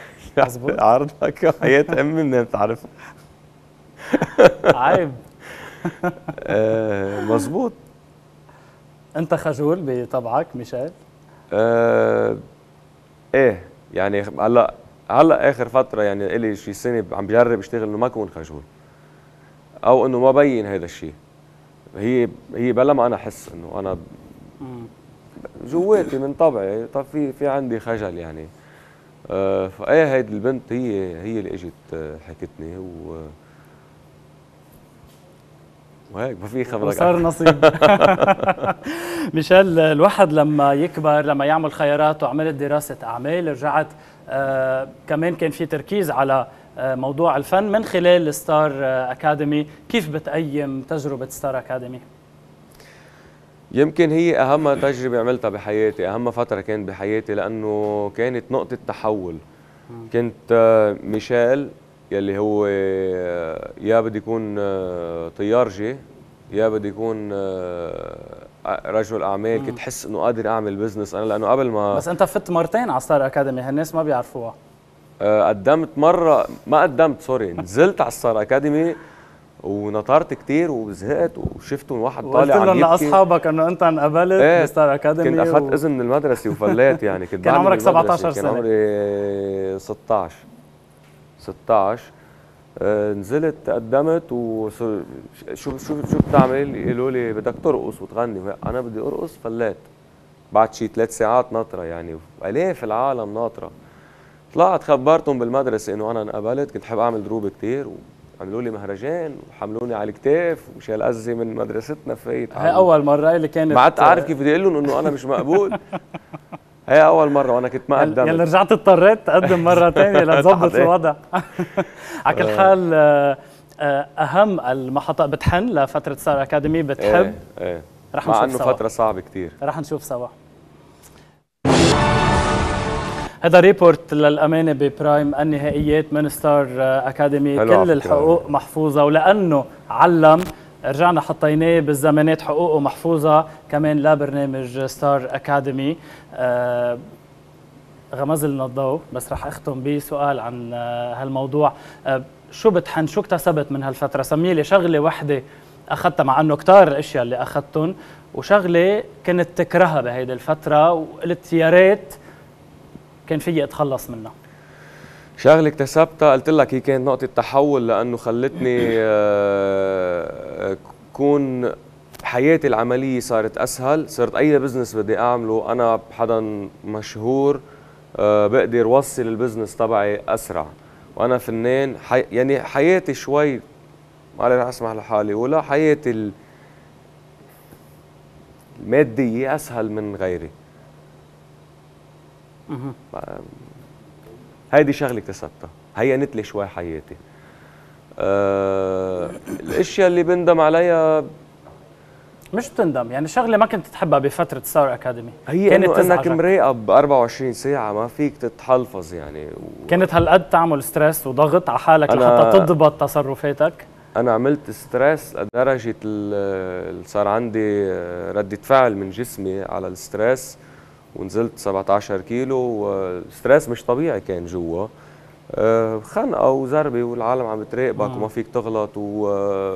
مظبوط. عرضك حياة امي منين بتعرف؟ عيب. آه مزبوط. انت خجول بطبعك ميشيل؟ آه ايه يعني هلا هلا اخر فتره يعني الي شي سنه عم بجرب اشتغل انه ما اكون خجول او انه ما بين هذا الشيء. هي هي بلا ما انا احس انه انا جواتي من طبعي طب في في عندي خجل يعني. آه فايه هيدي البنت هي هي اللي اجت آه، حكتني و وهيك ما في خبرك وصار نصيب. ميشيل، الواحد لما يكبر لما يعمل خيارات، وعملت دراسة أعمال، رجعت آه كمان كان في تركيز على آه موضوع الفن من خلال ستار آه أكاديمي. كيف بتقيم تجربة ستار أكاديمي؟ يمكن هي اهم تجربه عملتها بحياتي، اهم فتره كانت بحياتي لانه كانت نقطه تحول. كنت آه، ميشيل يلي هو آه، يا بدي يكون آه، طيارجي يا بدي يكون آه، رجل اعمال. كنت حس انه قادر اعمل بزنس انا لانه قبل ما بس انت فت مرتين على ستار اكاديمي، هالناس ما بيعرفوها. آه، قدمت مره ما قدمت سوري نزلت على ستار اكاديمي ونطرت كثير وزهقت وشفتهم واحد طالع عم يبكي. قلت لهم يبكي لاصحابك انه انت انقبلت ايه بستار اكاديمي. كنت اخذت و... اذن من المدرسه وفليت يعني كنت كان عمرك سبعطعش كان سنه؟ عمري ستطعش ستطعش. آه نزلت قدمت وشو شو شو بتعمل؟ قالوا لي بدك ترقص وتغني. انا بدي ارقص. فليت بعد شي ثلاث ساعات ناطره يعني الاف العالم ناطره. طلعت خبرتهم بالمدرسه انه انا انقبلت. كنت حاب اعمل دروب كثير وعملوا لي مهرجان وحملوني على الكتاف وشال أزة من مدرستنا فايت. هي اول مره اللي كانت ما عدت اعرف كيف بدي اقول لهم انه انا مش مقبول. هي اول مره وانا كنت ما قدمت. يلا رجعت اضطريت تقدم مره ثانيه لتظبط الوضع. على كل حال اهم المحطات بتحن لفتره ستار اكاديمي بتحب؟ ايه ايه رح مع نشوف انه سوا. فتره صعبه كثير. رح نشوف سوا. هذا ريبورت للأمانة ببرايم النهائيات من ستار أكاديمي. كل الحقوق محفوظة، ولأنه علم رجعنا حطيناه بالزمانات حقوقه محفوظة كمان لبرنامج ستار أكاديمي. آه غمز لنا الضوء، بس رح أختم بسؤال عن آه هالموضوع. آه شو بتحن، شو اكتسبت من هالفترة؟ سمي لي شغلة وحدة أخذتها، مع أنه كتار الأشياء اللي أخذتهم، وشغلة كنت تكرهها بهيدي الفترة وقلت يا ريت كان فيي اتخلص منها. شغله اكتسبتها قلت لك هي كانت نقطه تحول لانه خلتني كون حياتي العمليه صارت اسهل. صرت اي بزنس بدي اعمله انا حدا مشهور بقدر وصل البزنس تبعي اسرع. وانا فنان حي... يعني حياتي شوي ما رح اسمح لحالي ولا حياتي الماديه اسهل من غيري. هيدي شغله اكتسبتها، هينت لي شوي حياتي. أه الاشياء اللي بندم عليها مش بتندم، يعني شغله ما كنت تحبها بفتره ستار اكاديمي هي كانت انه انك مراقب أربعة وعشرين ساعه ما فيك تتحلفظ يعني و... كانت هالقد تعمل ستريس وضغط على حالك لحتى تضبط تصرفاتك؟ انا عملت ستريس لدرجه صار عندي رده فعل من جسمي على الستريس ونزلت سبعطعش كيلو. وستريس مش طبيعي كان جوا. أه خنقه وزربه والعالم عم بتراقبك وما فيك تغلط و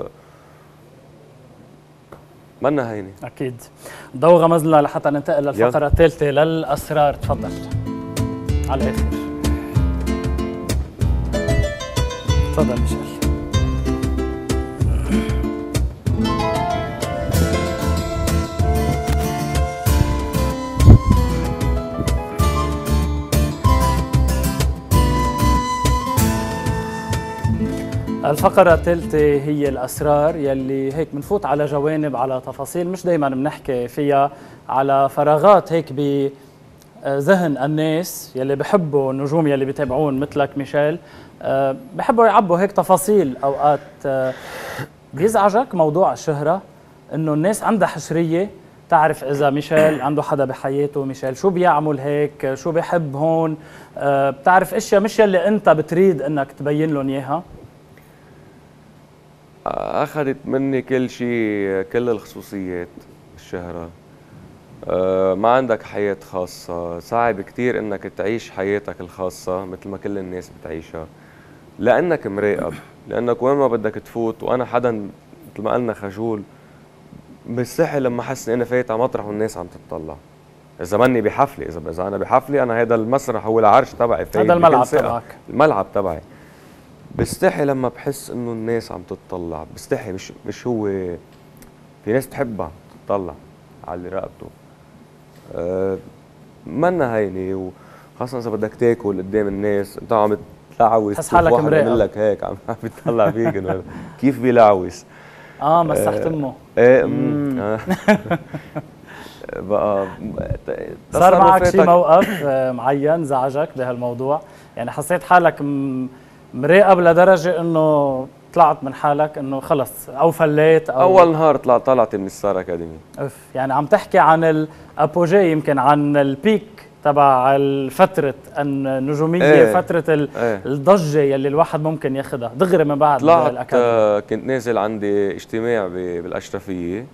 منا هينه. اكيد. ضو غمز لنا لحتى ننتقل للفقره الثالثه للاسرار. تفضل على الاخر. تفضل ميشيل. الفقرة الثالثة هي الأسرار، يلي هيك بنفوت على جوانب، على تفاصيل مش دايما بنحكي فيها، على فراغات هيك بذهن الناس يلي بحبوا النجوم يلي بيتابعون مثلك ميشيل. أه بحبوا يعبوا هيك تفاصيل. أوقات أه بيزعجك موضوع الشهرة، إنه الناس عندها حشرية تعرف إذا ميشيل عنده حدا بحياته، ميشيل شو بيعمل هيك، شو بيحب هون. أه بتعرف أشياء مش يلي أنت بتريد إنك تبين لهم إياها. أخذت مني كل شيء، كل الخصوصيات الشهرة. أه ما عندك حياة خاصة، صعب كتير إنك تعيش حياتك الخاصة مثل ما كل الناس بتعيشها، لأنك مراقب، لأنك وين ما بدك تفوت. وأنا حدا مثل ما قلنا خجول، بستحي لما احس اني انا فايت على مطرح والناس عم تتطلع. اذا ماني بحفله، اذا اذا انا بحفله انا هذا المسرح هو العرش تبعي، هذا الملعب تبعك، الملعب تبعي. بستحي لما بحس انه الناس عم تتطلع، بستحي. مش مش هو في ناس بتحبها تتطلع على اللي رقبته. أه منا هيني، وخاصة إذا بدك تاكل قدام الناس، أنت عم تلعوس، تحس حالك مراقب، بيعمل لك هيك عم بيطلع فيك إنه كيف بيلعوس. اه مسحت امه. ايه امم بقى صار معك شي موقف معين زعجك بهالموضوع؟ يعني حسيت حالك مراقب لدرجة إنه طلعت من حالك إنه خلص أو فليت أو أول نهار طلعت طلعت من ستار أكاديمي. اف يعني عم تحكي عن الأبوجي، يمكن عن البيك تبع الفترة النجومية، ايه فترة ايه الضجة يلي الواحد ممكن ياخذها دغري من بعد الأكاديمي. طلعت كنت نازل عندي اجتماع بالأشرفية،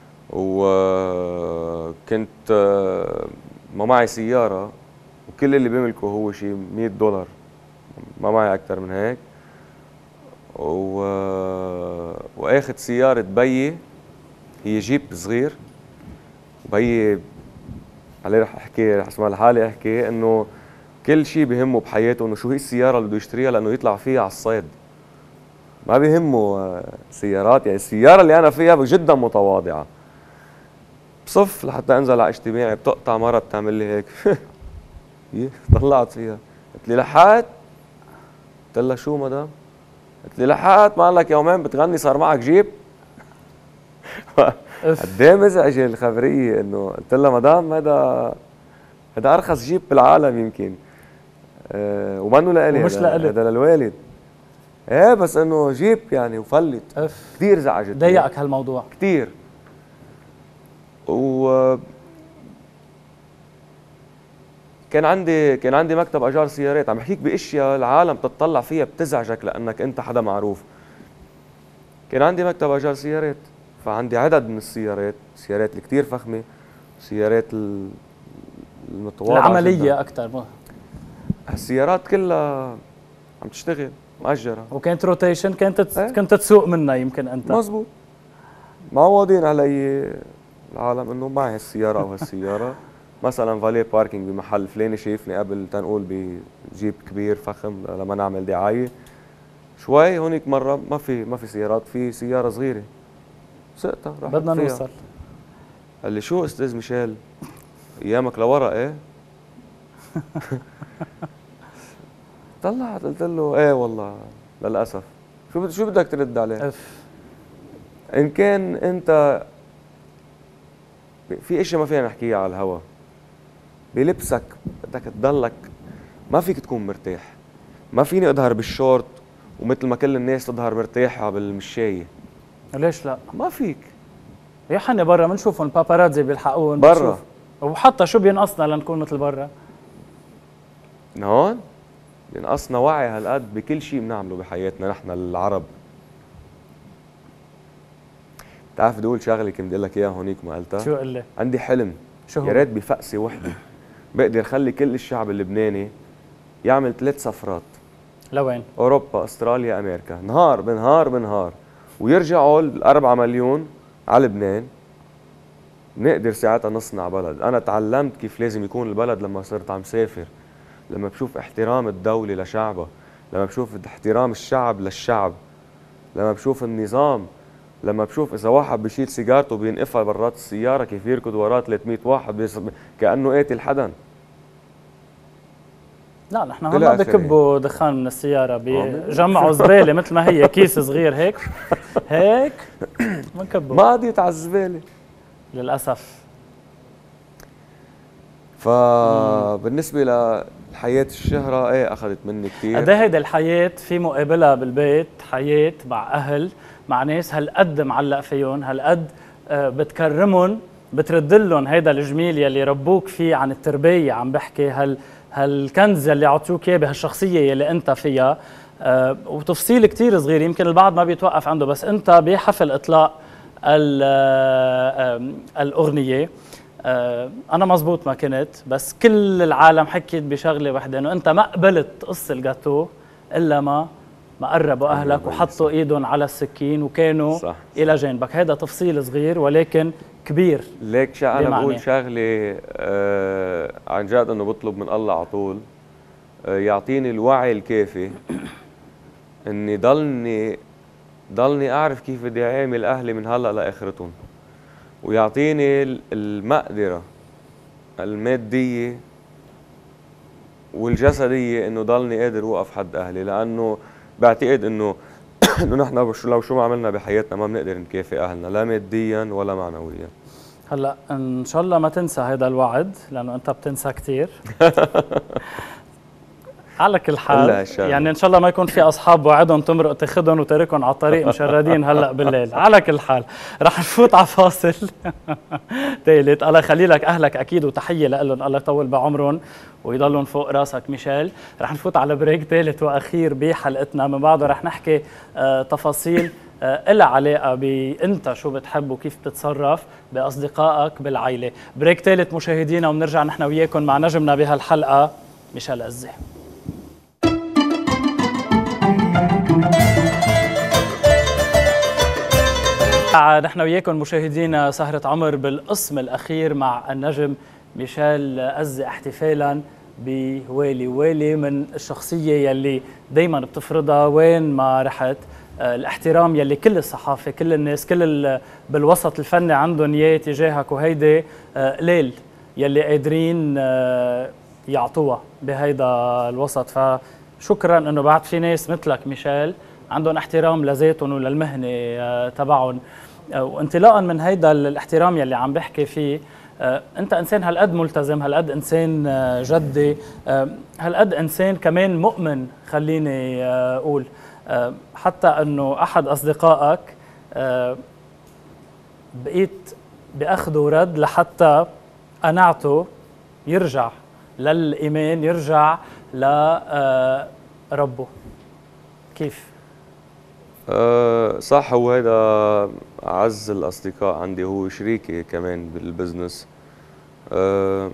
وكنت ما معي سيارة، وكل اللي بملكه هو شيء مية دولار، ما معي أكثر من هيك. و... واخذ سيارة بيي، هي جيب صغير، وبيي عليه رح احكي رح اسمع لحالي احكي انه كل شيء بهمه بحياته انه شو هي السيارة اللي بده يشتريها لانه يطلع فيها على الصيد. ما بيهمه سيارات، يعني السيارة اللي انا فيها جدا متواضعة. بصف لحتى انزل على اجتماعي، بتقطع مرة بتعمل لي هيك طلعت فيها، قلت لي لحقت؟ قلت لها شو مدام؟ قلت لي لحقت ما لك يومين بتغني صار معك جيب؟ قد ايه مزعجه الخبريه انه قلت لها مدام هذا هذا ارخص جيب بالعالم يمكن، أه ومنه لإلي، ومش لإلي، هذا للوالد. ايه بس انه جيب يعني وفلت. كثير زعجت، ضايقك هالموضوع كثير. و كان عندي كان عندي مكتب اجار سيارات، عم بحكيك باشياء العالم بتطلع فيها بتزعجك لانك انت حدا معروف. كان عندي مكتب اجار سيارات، فعندي عدد من السيارات، السيارات الكثير فخمه، السيارات المتواضعه العمليه اكثر. السيارات كلها عم تشتغل مؤجره، وكانت روتيشن، كنت كنت تسوق منها يمكن انت. مزبوط. معوضين علي العالم انه معي هالسياره او هالسياره، مثلا فالي باركينج بمحل فلاني شايفني قبل تنقول بجيب كبير فخم لما نعمل دعايه شوي. هونيك مره ما في ما في سيارات، في سياره صغيره سقتها رحت بدنا فيها. نوصل. قال لي شو استاذ ميشيل ايامك لورا ايه؟ طلعت قلت له ايه والله للاسف. شو شو بدك ترد عليه؟ اف ان كان انت في اشياء ما فينا نحكيها على الهوا، بلبسك بدك تضلك ما فيك تكون مرتاح. ما فيني اظهر بالشورت ومثل ما كل الناس تظهر مرتاحه بالمشايه. ليش لا؟ ما فيك يا حني برا بنشوفهم الباباراتزي بيلحقون برا، وحتى شو بينقصنا لنكون مثل برا؟ هون بينقصنا وعي هالقد بكل شيء بنعمله بحياتنا نحن العرب. بتعرف بدي اقول شغله كنت بدي اقول لك اياها هونيك ما قلتها؟ شو قل لي؟ عندي حلم، شو هو؟ يا ريت بفقسه وحده بقدر خلي كل الشعب اللبناني يعمل ثلاث سفرات. لوين؟ اوروبا، استراليا، امريكا، نهار بنهار بنهار، ويرجعوا الأربعة مليون على لبنان. نقدر ساعتها نصنع بلد. انا تعلمت كيف لازم يكون البلد لما صرت عم سافر، لما بشوف احترام الدولة لشعبها، لما بشوف احترام الشعب للشعب، لما بشوف النظام، لما بشوف اذا واحد بيشيل سيجارته بينقفها برات السياره كيف يركض وراه ثلاثمية واحد كانه قاتل حدا. لا نحن هلا بكبوا دخان من السياره، بيجمعوا زباله مثل ما هي كيس صغير هيك هيك بنكبوا. ما قضيت على الزباله للاسف. فبالنسبه لحياه الشهره ايه اخذت مني كثير. قد ايه هيدي الحياه في مقابلها بالبيت، حياه مع اهل، مع ناس هالقد معلق فيهم، هالقد بتكرمهم، بترد لهم هيدا الجميل يلي ربوك فيه عن التربيه. عم بحكي هال هالكنز يلي عطوك اياه بهالشخصيه يلي انت فيها. أه وتفصيل كثير صغير يمكن البعض ما بيتوقف عنده، بس انت بحفل اطلاق الاغنيه أه انا مزبوط ما كنت، بس كل العالم حكيت بشغله وحده انه انت ما قبلت تقص الجاتو الا ما ما قربوا اهلك وحطوا ايدهم على السكين وكانوا صح الى جانبك. هذا تفصيل صغير ولكن كبير. ليك شا انا بقول شغله آه عن جد انه بطلب من الله على طول آه يعطيني الوعي الكافي اني ضلني ضلني اعرف كيف بدي اعامل اهلي من هلا لاخرتهم، ويعطيني المقدره الماديه والجسديه انه ضلني قادر اوقف حد اهلي، لانه بعتقد انه انه نحن لو شو ما عملنا بحياتنا ما بنقدر نكافئ اهلنا لا ماديا ولا معنويا. هلا ان شاء الله ما تنسى هذا الوعد لانه انت بتنسى كثير. على كل حال يعني ان شاء الله ما يكون في اصحاب وعدهم تمرق تاخذهم وتركهم على الطريق مشردين هلا بالليل. على كل حال رح نفوت على فاصل ثالث. الله يخلي لك اهلك اكيد وتحيه لهم، الله يطول بعمرهم ويضلهم فوق راسك ميشيل. رح نفوت على بريك ثالث واخير بحلقتنا، من بعده رح نحكي آه تفاصيل آه لها علاقه بانت شو بتحب وكيف بتتصرف باصدقائك بالعائله. بريك ثالث مشاهدينا وبنرجع نحن وياكم مع نجمنا بهالحلقه ميشيل عزة. نحن وياكم مشاهدينا سهرة عمر بالقسم الأخير مع النجم ميشيل عزة، احتفالا بوالي والي من الشخصية يلي دايما بتفرضها وين ما رحت، الاحترام يلي كل الصحافة كل الناس كل بالوسط الفني عندهم اياه تجاهك، وهيدي قليل يلي قادرين يعطوها بهيدا الوسط. فشكرا انه بعد في ناس مثلك ميشيل عندهم احترام لذاتهم وللمهنه تبعهم. وانطلاقا من هيدا الاحترام يلي عم بحكي فيه، انت انسان هالقد ملتزم، هالقد انسان جدي، هالقد انسان كمان مؤمن. خليني اقول حتى انه احد اصدقائك بقيت باخذ ورد لحتى قناعته يرجع للايمان، يرجع لربه. كيف؟ أه صح، هو هيدا أعز الأصدقاء عندي، هو شريكي كمان بالبزنس. أه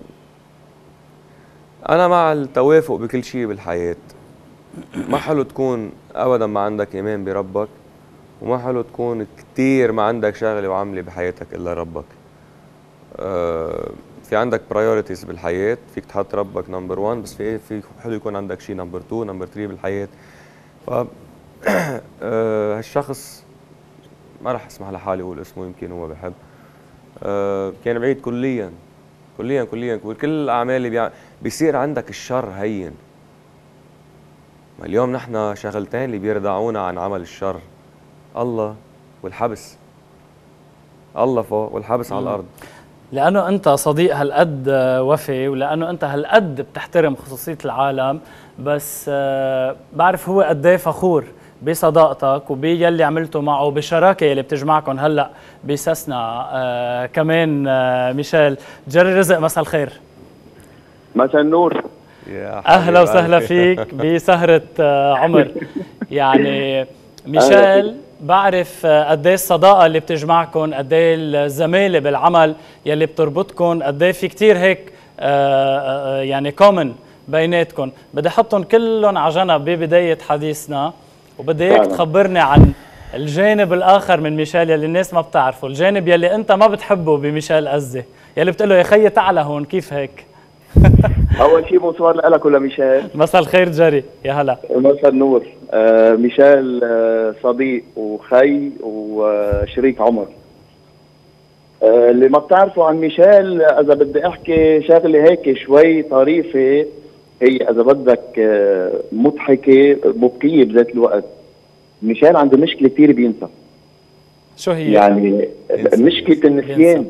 أنا مع التوافق بكل شيء بالحياة. ما حلو تكون أبدا ما عندك إيمان بربك، وما حلو تكون كتير ما عندك شغلة وعملة بحياتك إلا ربك. أه في عندك برايورتيز بالحياة، فيك تحط ربك نمبر وان، بس في في حلو يكون عندك شيء نمبر تو نمبر ثري بالحياة. ف أه هالشخص ما راح اسمح لحالي اقول اسمه، يمكن هو بحب. أه كان بعيد كليا كليا كليا كل الاعمال اللي بيع... بيصير عندك الشر هين. اليوم نحن شغلتين اللي بيردعونا عن عمل الشر، الله والحبس. الله فوق والحبس على الارض. لانه انت صديق هالقد وفي، ولانه انت هالقد بتحترم خصوصيه العالم، بس أه بعرف هو قد ايه فخور بصداقتك وبيلي عملته معه وبالشراكه يلي بتجمعكم هلا بسسنا. آه كمان آه ميشيل جري رزق، مساء الخير. مساء النور. اهلا وسهلا فيك بسهره آه عمر. يعني ميشيل بعرف قد ايه الصداقه اللي بتجمعكم، قد ايه الزماله بالعمل يلي بتربطكم، قد ايه في كثير هيك آه آه يعني كومن بيناتكم. بدي احطهم كلهم على جنب ببدايه حديثنا، وبدي اياك تخبرني عن الجانب الاخر من ميشيل يلي الناس ما بتعرفه، الجانب يلي انت ما بتحبه بميشيل عزة، يلي بتقول له يا خيي تعال هون. كيف هيك؟ اول شيء بونسوار لك ولميشيل. مساء الخير جري، يا هلا. مساء النور. آه ميشيل آه صديق وخي وشريك عمر. آه اللي ما بتعرفوا عن ميشيل، اذا بدي احكي شغله هيك شوي طريفه، هي اذا بدك آه مضحكه مبكيه بذات الوقت. ميشيل عنده مشكله كثير بينسى. شو هي؟ يعني مشكله النسيان.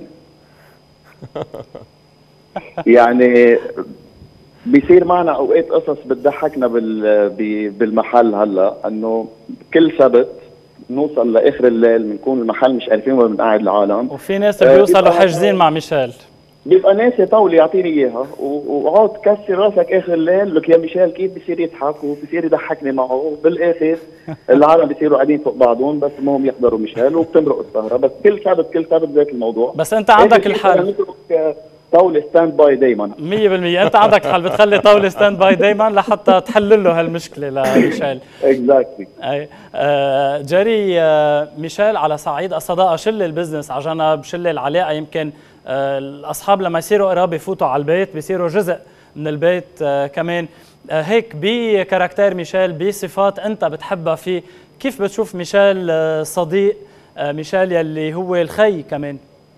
يعني بيصير معنا اوقات قصص بتضحكنا بالمحل. هلا انه كل سبت نوصل لاخر الليل بنكون المحل مش عارفين وين بنقعد العالم، وفي ناس بيوصلوا حاجزين مع ميشيل. بيبقى ناسي طاوله يعطيني اياها، وقعد كسر راسك اخر الليل لك يا ميشيل كيف بصير يضحك وبصير يضحكني معه، وبالاخر العالم بيصيروا قاعدين فوق بعضهم بس المهم يحضروا ميشيل وبتمرق السهره. بس كل سبت كل سبت ذاك الموضوع. بس انت عندك الحل. طاوله ستاند باي دائما. مية بالمية انت عندك حل، بتخلي طاوله ستاند باي دائما لحتى تحل له هالمشكله لميشيل. اكزاكتلي. اي آه جيري، آه ميشيل، على صعيد الصداقه، شل البزنس على جنب، شل العلاقه، يمكن آه الاصحاب لما يصيروا قراب يفوتوا على البيت بيصيروا جزء من البيت آه كمان. آه هيك بكاركتير ميشيل، بصفات انت بتحبها فيه، كيف بتشوف ميشيل آه صديق، آه ميشيل يلي هو الخي كمان؟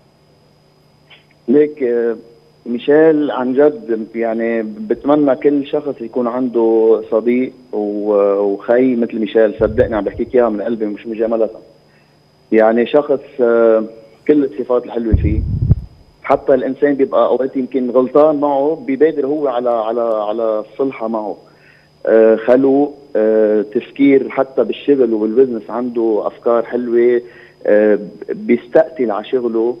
ليك آه ميشيل عن جد يعني بتمنى كل شخص يكون عنده صديق وخي مثل ميشيل. صدقني عم بحكيك اياها من قلبي مش مجاملة. يعني شخص كل الصفات الحلوه فيه، حتى الانسان بيبقى اوقات يمكن غلطان معه بيبادر هو على على على الصلحه معه. خلوق، تفكير حتى بالشغل وبالبزنس، عنده افكار حلوه، بيستقتل على شغله.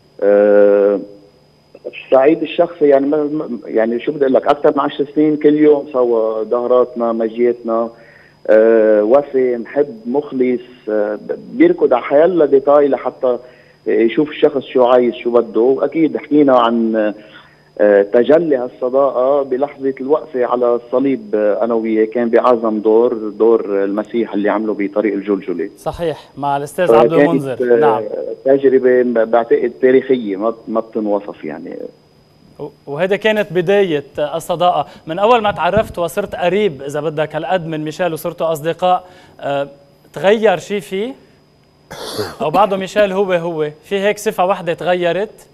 الصعيد الشخصي يعني يعني شو بدي اقول لك، اكثر من عشر سنين كل يوم سوا، ظهراتنا، مجيتنا، أه وفي، محب، مخلص، أه بيركض على حيالله ديتاي لحتى يشوف الشخص شو عايز شو بده. واكيد حكينا عن أه تجلي هالصداقه بلحظه الوقفه على الصليب انا وياه، كان بيعظم دور دور المسيح اللي عمله بطريق الجلجله. صحيح، مع الاستاذ عبد المنذر. نعم، تجربه بعتقد تاريخيه ما ما بتنوصف يعني. وهذا كانت بداية الصداقة، من أول ما تعرفت وصرت قريب إذا بدك هالقد من ميشيل وصرتوا أصدقاء. أه تغير شيء فيه أو بعده ميشيل هو هو؟ في هيك صفة واحدة تغيرت؟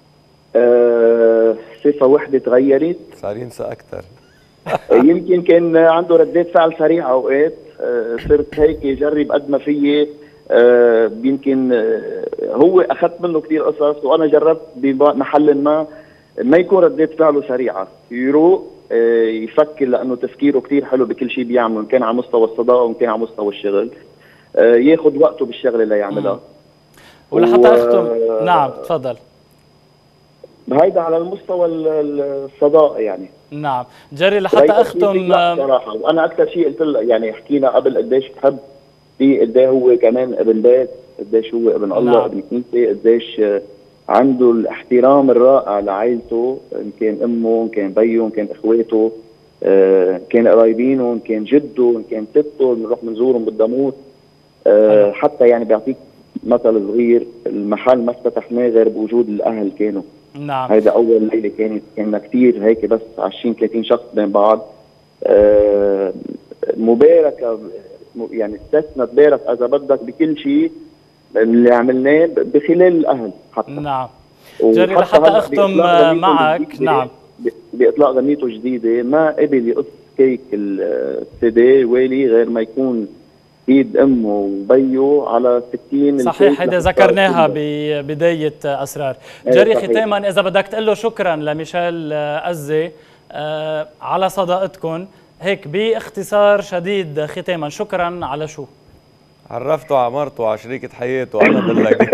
أه صفة واحدة تغيرت؟ صار ينسى أكثر. يمكن كان عنده ردات فعل سريعة أوقات. أه صرت هيك يجرب قد ما فيي. أه يمكن أه هو أخذت منه كثير قصص، وأنا جربت بمحل ما ما يكون ردات فعله سريعه، يروق آه يفكر، لانه تفكيره كثير حلو بكل شيء بيعمله، ان كان على مستوى الصداقه وان كان على مستوى الشغل. آه ياخذ وقته بالشغله اللي يعملها. ولحتى اختم. نعم تفضل. هيدا على المستوى الصداقه يعني. نعم جيري، لحتى اختم صراحه، وانا اكثر شيء قلت له يعني حكينا قبل قديش بحب فيه، قد ايه هو كمان ابن بيت، قديش هو ابن الله. نعم. ابن كنيسه، قديش عنده الاحترام الرائع لعائلته، ان كان امه، ان كان بيه، ان كان اخواته، ان كان قرايبينه، ان كان جده، ان كان تته، بنروح بنزورهم بالدموت. أه حتى يعني بيعطيك مثل صغير، المحل ما افتتحناه غير بوجود الاهل كانوا. نعم. هيدا اول ليله كانت كنا كثير هيك، بس عشرين ثلاثين شخص بين بعض. أه مباركه يعني، استثنت بارك اذا بدك بكل شيء اللي عملناه بخلال الاهل حتى. نعم جيري، لحتى اختم معك. نعم. باطلاق غنيته الجديده ما قبل يقص كيك السيدي والي غير ما يكون ايد امه وبيه على ستين. صحيح، هيدا ذكرناها ببدايه اسرار. جيري، ختاما اذا بدك تقول له شكرا لميشيل أزة آه على صداقتكم، هيك باختصار شديد ختاما، شكرا على شو؟ عرفته على مرته وعلى شريكة حياته. أنا بقول لك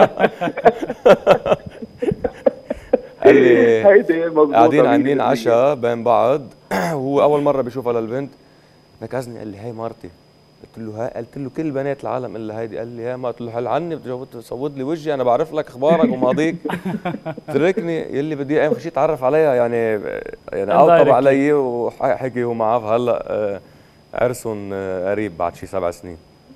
قال لي قاعدين عاملين عشاء بين بعض وهو أول مرة بيشوفها للبنت، نكزني قال لي هاي مرتي. قلت له ها؟ قلت له كل بنات العالم الا هيدي. قال لي ها؟ ما قلت له هل عني بتصود لي وجهي، انا بعرف لك اخبارك وماضيك. تركني يلي بدي ايام خشيت اتعرف عليها يعني يعني اوطب علي وحكي هو معاه. فهلا عرسهم قريب بعد شي سبع سنين.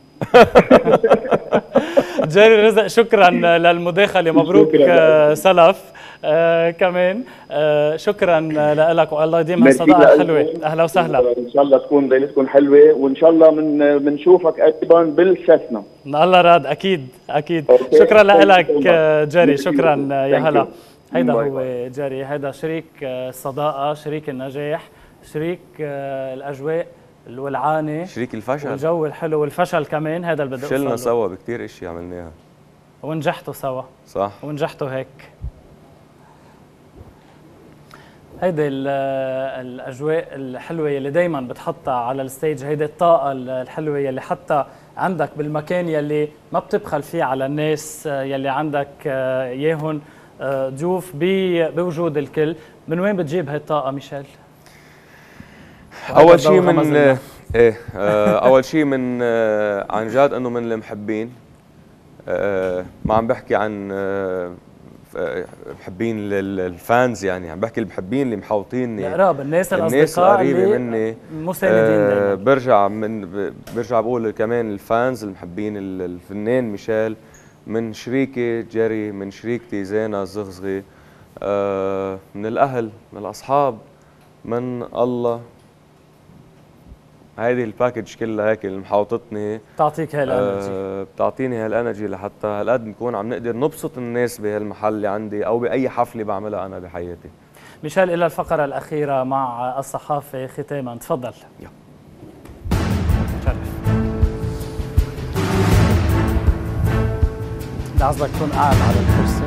جيري رزق، شكرا للمداخله، مبروك سلف. آه كمان آه شكرا لك، والله يديم هالصداقه الحلوه. اهلا وسهلا. ان شاء الله تكون ليلتكم حلوه، وان شاء الله من بنشوفك قريبا بالسسنا. الله راد، اكيد اكيد. أوكي. شكرا لك جيري، شكرا يا هلا. هيدا هو جيري، هيدا شريك الصداقه، شريك النجاح، شريك الاجواء الولعانه، شريك الفشل والجو الحلو والفشل كمان. هذا اللي بدي اوصل له. فشلنا سوا بكثير اشياء عملناها ونجحتوا سوا. صح، ونجحتوا هيك. هيدي الاجواء الحلوه يلي دائما بتحطها على الستيج، هيدي الطاقه الحلوه يلي حتى عندك بالمكان يلي ما بتبخل فيه على الناس يلي عندك اياهم ضيوف بوجود الكل. من وين بتجيب هاي الطاقه ميشيل؟ اول شيء من ايه اول شيء من عن جد انه من المحبين. ما عم بحكي عن محبين الفانز، يعني عم بحكي المحبين اللي محوطيني، القراب، الناس الناس الاصدقاء القريبه مني، مساندين آه دائما. برجع من برجع بقول كمان الفانز المحبين الفنان ميشيل، من شريكي جيري، من شريكتي زينة الزغزغي، آه من الاهل، من الاصحاب، من الله. هيدي الباكج كلها هيك اللي محاوطتني بتعطيك هالانرجي. آه بتعطيني هالانرجي لحتى هالقد نكون عم نقدر نبسط الناس بهالمحل اللي عندي او باي حفله بعملها انا بحياتي. ميشيل، الى الفقره الاخيره مع الصحافه ختاما، تفضل. يا. شرف. قصدك تكون قاعد على الكرسي.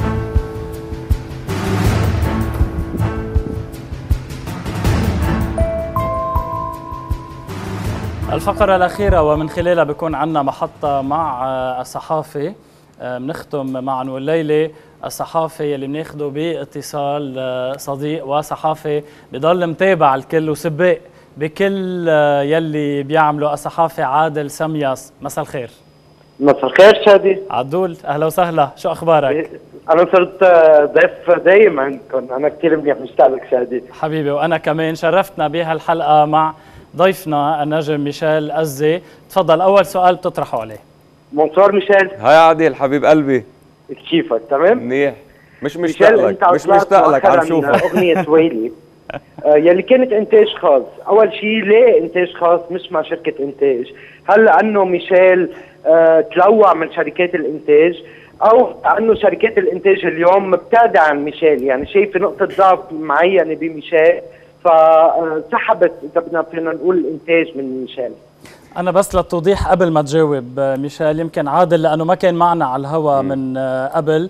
الفقرة الأخيرة ومن خلالها بيكون عندنا محطة مع الصحافة، بنختم مع والليلة الصحافي اللي بناخده باتصال صديق وصحافي بضل متابع الكل وسباق بكل يلي بيعملوا الصحافي، عادل سمياس. مساء الخير. مساء الخير شادي. عدول، اهلا وسهلا، شو اخبارك؟ انا صرت ضيف دايم عندكم، انا كثير منيح مشتاق لك شادي حبيبي. وانا كمان شرفتنا بهالحلقه مع ضيفنا النجم ميشيل أزي. تفضل، اول سؤال بتطرحه عليه. بونسوار ميشيل. هاي عادل حبيب قلبي، كيفك تمام؟ منيح. مش مشتاق لك، مش مشتاق لك، عم شوفك. اغنيه ويلي يلي كانت انتاج خاص. اول شيء ليه انتاج خاص مش مع شركه انتاج؟ هل لانه ميشيل آه تلوع من شركات الانتاج، او لانه شركات الانتاج اليوم مبتعده عن ميشيل، يعني شايفه نقطه ضعف معينه بميشيل فسحبت اذا بدنا فينا نقول الانتاج من ميشيل؟ أنا بس للتوضيح قبل ما تجاوب ميشيل، يمكن عادل لأنه ما كان معنا على الهواء من قبل،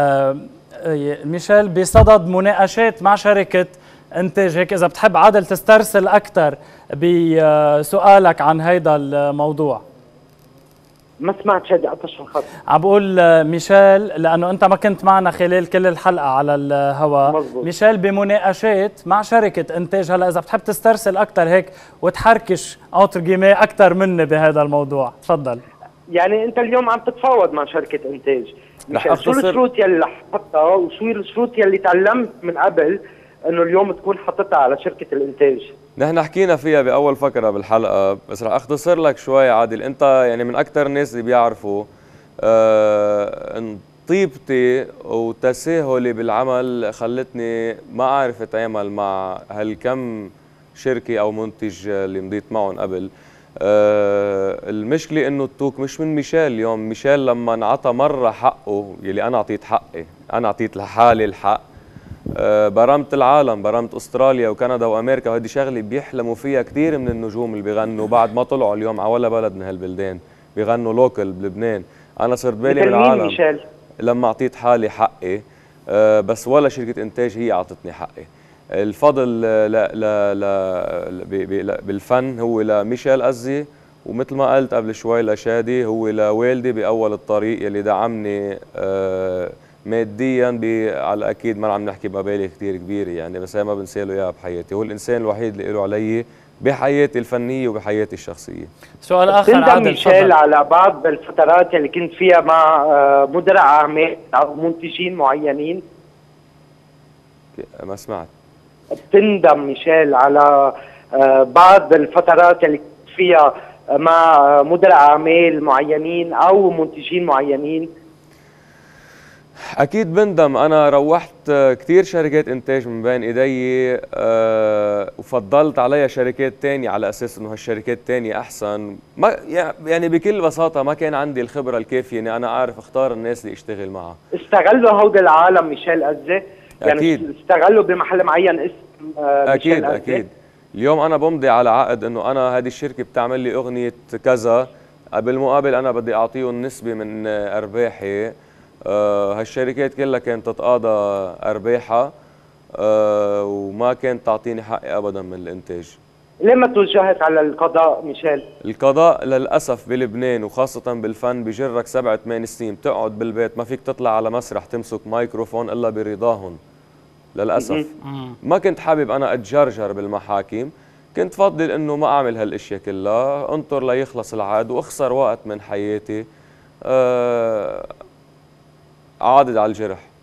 ميشيل بصدد مناقشات مع شركة إنتاج، هيك إذا بتحب عادل تسترسل أكثر بسؤالك عن هيدا الموضوع. ما سمعت شادي، قطش الخط. عم بقول ميشيل لانه انت ما كنت معنا خلال كل الحلقه على الهواء، ميشيل بمناقشات مع شركه انتاج. هلا اذا بتحب تسترسل اكثر هيك وتحركش اوتر جيمي اكثر مني بهذا الموضوع، تفضل. يعني انت اليوم عم تتفاوض مع شركه انتاج، شو الشروط يلي حطها وشو الشروط يلي تعلمت من قبل انه اليوم تكون حطتها على شركه الانتاج؟ نحن حكينا فيها باول فقره بالحلقه، بس رح اختصر لك شوي عادل. انت يعني من اكثر الناس اللي بيعرفوا آه طيبتي وتساهلي بالعمل خلتني ما اعرف اتعامل مع هالكم شركه او منتج اللي مضيت معهم قبل. آه المشكله انه التوك مش من ميشيل اليوم. ميشيل لما انعطى مره حقه يلي انا اعطيت حقي، انا اعطيت لحالي الحق، أه برمت العالم، برمت استراليا وكندا وامريكا، وهذه شغله بيحلموا فيها كثير من النجوم اللي بيغنوا بعد ما طلعوا اليوم على ولا بلد من هالبلدان، بيغنوا لوكل بلبنان. انا صرت بالي من العالم ميشيل لما اعطيت حالي حقي، أه بس ولا شركه انتاج هي اعطتني حقي. الفضل لا لا لا بالفن هو لميشيل أزي، ومثل ما قلت قبل شوي لشادي هو لوالدي باول الطريق يلي دعمني أه ماديا على الاكيد. ما عم نحكي مبالغ كثير كبيره يعني، بس هي ما بنسى له اياها بحياتي. هو الانسان الوحيد اللي له علي بحياتي الفنيه وبحياتي الشخصيه. سؤال اخر عادل، ميشيل، على بعض الفترات اللي كنت فيها مع مدراء اعمال او منتجين معينين؟ ما سمعت. بتندم ميشيل على بعض الفترات اللي كنت فيها مع مدراء اعمال معينين او منتجين معينين؟ أكيد بندم. أنا روحت كتير شركات إنتاج من بين إيدي أه وفضلت عليها شركات تانية على أساس إنه هالشركات تانية أحسن. ما يعني بكل بساطة ما كان عندي الخبرة الكافية إني أنا أعرف أختار الناس اللي أشتغل معها. استغلوا هود العالم ميشيل أزي؟ يعني أكيد استغلوا بمحل معين اسم أه أكيد ميشيل أزي؟ أكيد. اليوم أنا بمضي على عقد إنه أنا هذه الشركة بتعمل لي أغنية كذا، بالمقابل أنا بدي أعطيهم نسبة من أرباحي. آه هالشركات كلها كانت تتقاضى ارباحها آه وما كانت تعطيني حقي ابدا من الانتاج. ليه ما توجهت على القضاء ميشيل؟ القضاء للاسف بلبنان وخاصه بالفن بجرك سبع ثمان سنين بتقعد بالبيت، ما فيك تطلع على مسرح تمسك مايكروفون الا برضاهم للاسف. ما كنت حابب انا اتجرجر بالمحاكم، كنت فضل انه ما اعمل هالاشياء كلها، انطر ليخلص العقد واخسر وقت من حياتي. آه عادد على الجرح.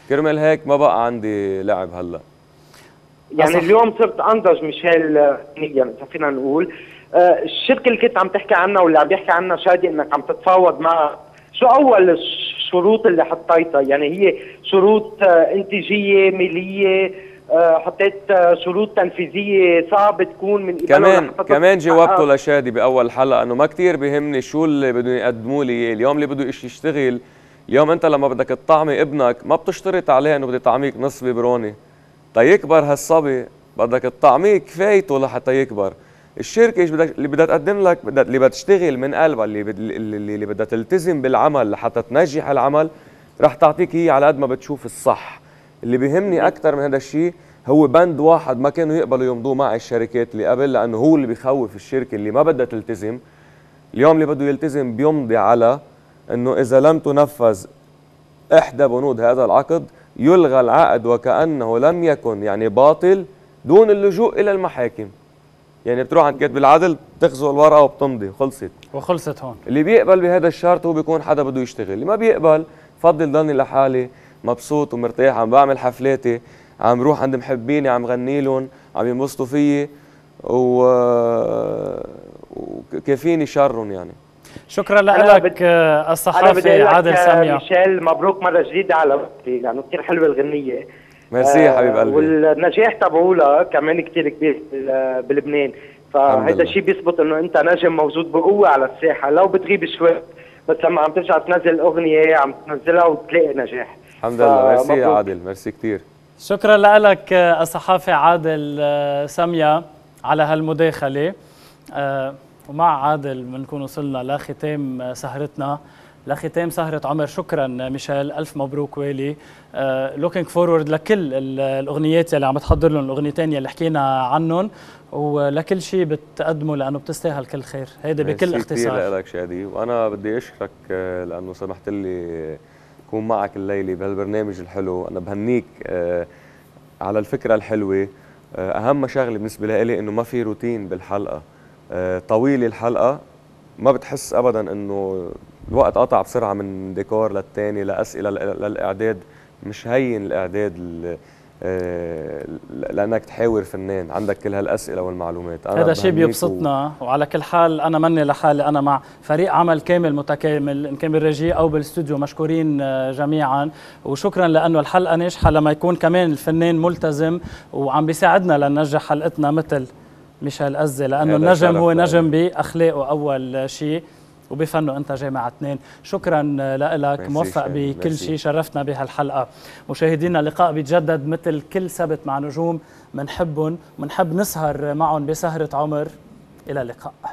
كرمال هيك ما بقى عندي لعب هلا. يعني أصح. اليوم صرت انضج ميشيل يعني فينا نقول. آه الشركه اللي كنت عم تحكي عنها واللي عم يحكي عنها شادي انك عم تتفاوض معها، شو اول الشروط اللي حطيتها؟ يعني هي شروط آه انتاجيه ماليه، آه حطيت آه شروط تنفيذيه صعب تكون من كمان كمان جاوبته لشادي باول حلقه انه ما كثير بيهمني شو اللي بدهم يقدموا لي اليوم، اللي بده يشتغل. اليوم انت لما بدك تطعمي ابنك ما بتشترط عليه انه بدي طعميك نص ببروني، تيكبر هالصبي بدك تطعميه كفايته لحتى يكبر. الشركه اللي بدها تقدم لك بدها اللي بدها تشتغل من قلبها، اللي بد... اللي, اللي بدها تلتزم بالعمل لحتى تنجح العمل، رح تعطيك اياه على قد ما بتشوف الصح. اللي بيهمني اكثر من هذا الشيء هو بند واحد ما كانوا يقبلوا يمضوه معي الشركات اللي قبل، لانه هو اللي بيخوف الشركه اللي ما بدها تلتزم. اليوم اللي بده يلتزم بيمضي على انه اذا لم تنفذ احدى بنود هذا العقد يلغى العقد وكانه لم يكن، يعني باطل دون اللجوء الى المحاكم. يعني بتروح عند كاتب العدل بتخزق الورقه وبتمضي خلصت وخلصت هون. اللي بيقبل بهذا الشرط هو بيكون حدا بده يشتغل، اللي ما بيقبل فضل ضلني لحالي مبسوط ومرتاح، عم بعمل حفلاتي، عم روح عند محبيني، عم غني لهم، عم ينبسطوا فيي و... وكافيني شرهم. يعني شكرا لك الصحافي عادل سامية. ميشيل مبروك مره جديده على وقتي، لانه يعني كثير حلوه الغنيه. ميرسي يا حبيب قلبي. والنجاح تبعولها كمان كثير كبير بلبنان، فهذا الشيء بيثبت انه انت نجم موجود بقوه على الساحه، لو بتغيب شوي بس لما عم ترجع تنزل اغنيه عم تنزلها وتلاقي نجاح. الحمد لله. ميرسي يا عادل، ميرسي كثير. شكرا لك الصحافي عادل سامية على هالمداخله. ومع عادل بنكون وصلنا لختام سهرتنا، لختام سهرة عمر. شكرا ميشيل، ألف مبروك والي. لوكينج uh, فورورد لكل الأغنيات اللي عم تحضر لهم، الأغنيتين اللي حكينا عنهم، ولكل شيء بتقدمه لأنه بتستاهل كل خير. هيدا بكل اختصار. كثير لك شادي، وأنا بدي أشكرك لأنه سمحت لي أكون معك الليلة بهالبرنامج الحلو. أنا بهنيك على الفكرة الحلوة. أهم شغلة بالنسبة لي إنه ما في روتين بالحلقة، طويلة الحلقة، ما بتحس أبدا إنه الوقت قطع بسرعة من ديكور للتاني لأسئلة للإعداد. مش هين الإعداد لأنك تحاور فنان عندك كل هالأسئلة والمعلومات. هذا شيء بيبسطنا و... وعلى كل حال أنا مني لحالي، أنا مع فريق عمل كامل متكامل إن كان بالريجي أو بالاستوديو، مشكورين جميعا. وشكرا لأنه الحلقة ناجحة لما يكون كمان الفنان ملتزم وعم بيساعدنا لننجح حلقتنا مثل ميشيل أزة، لأنه النجم هو نجم بأخلاقه أول شيء وبفنه. انت جامعة اثنين. شكرا لك، موفق بكل شيء، شرفتنا بهالحلقه. مشاهدينا اللقاء بيتجدد مثل كل سبت مع نجوم منحبهم، منحب نسهر معهم بسهرة عمر. الى اللقاء.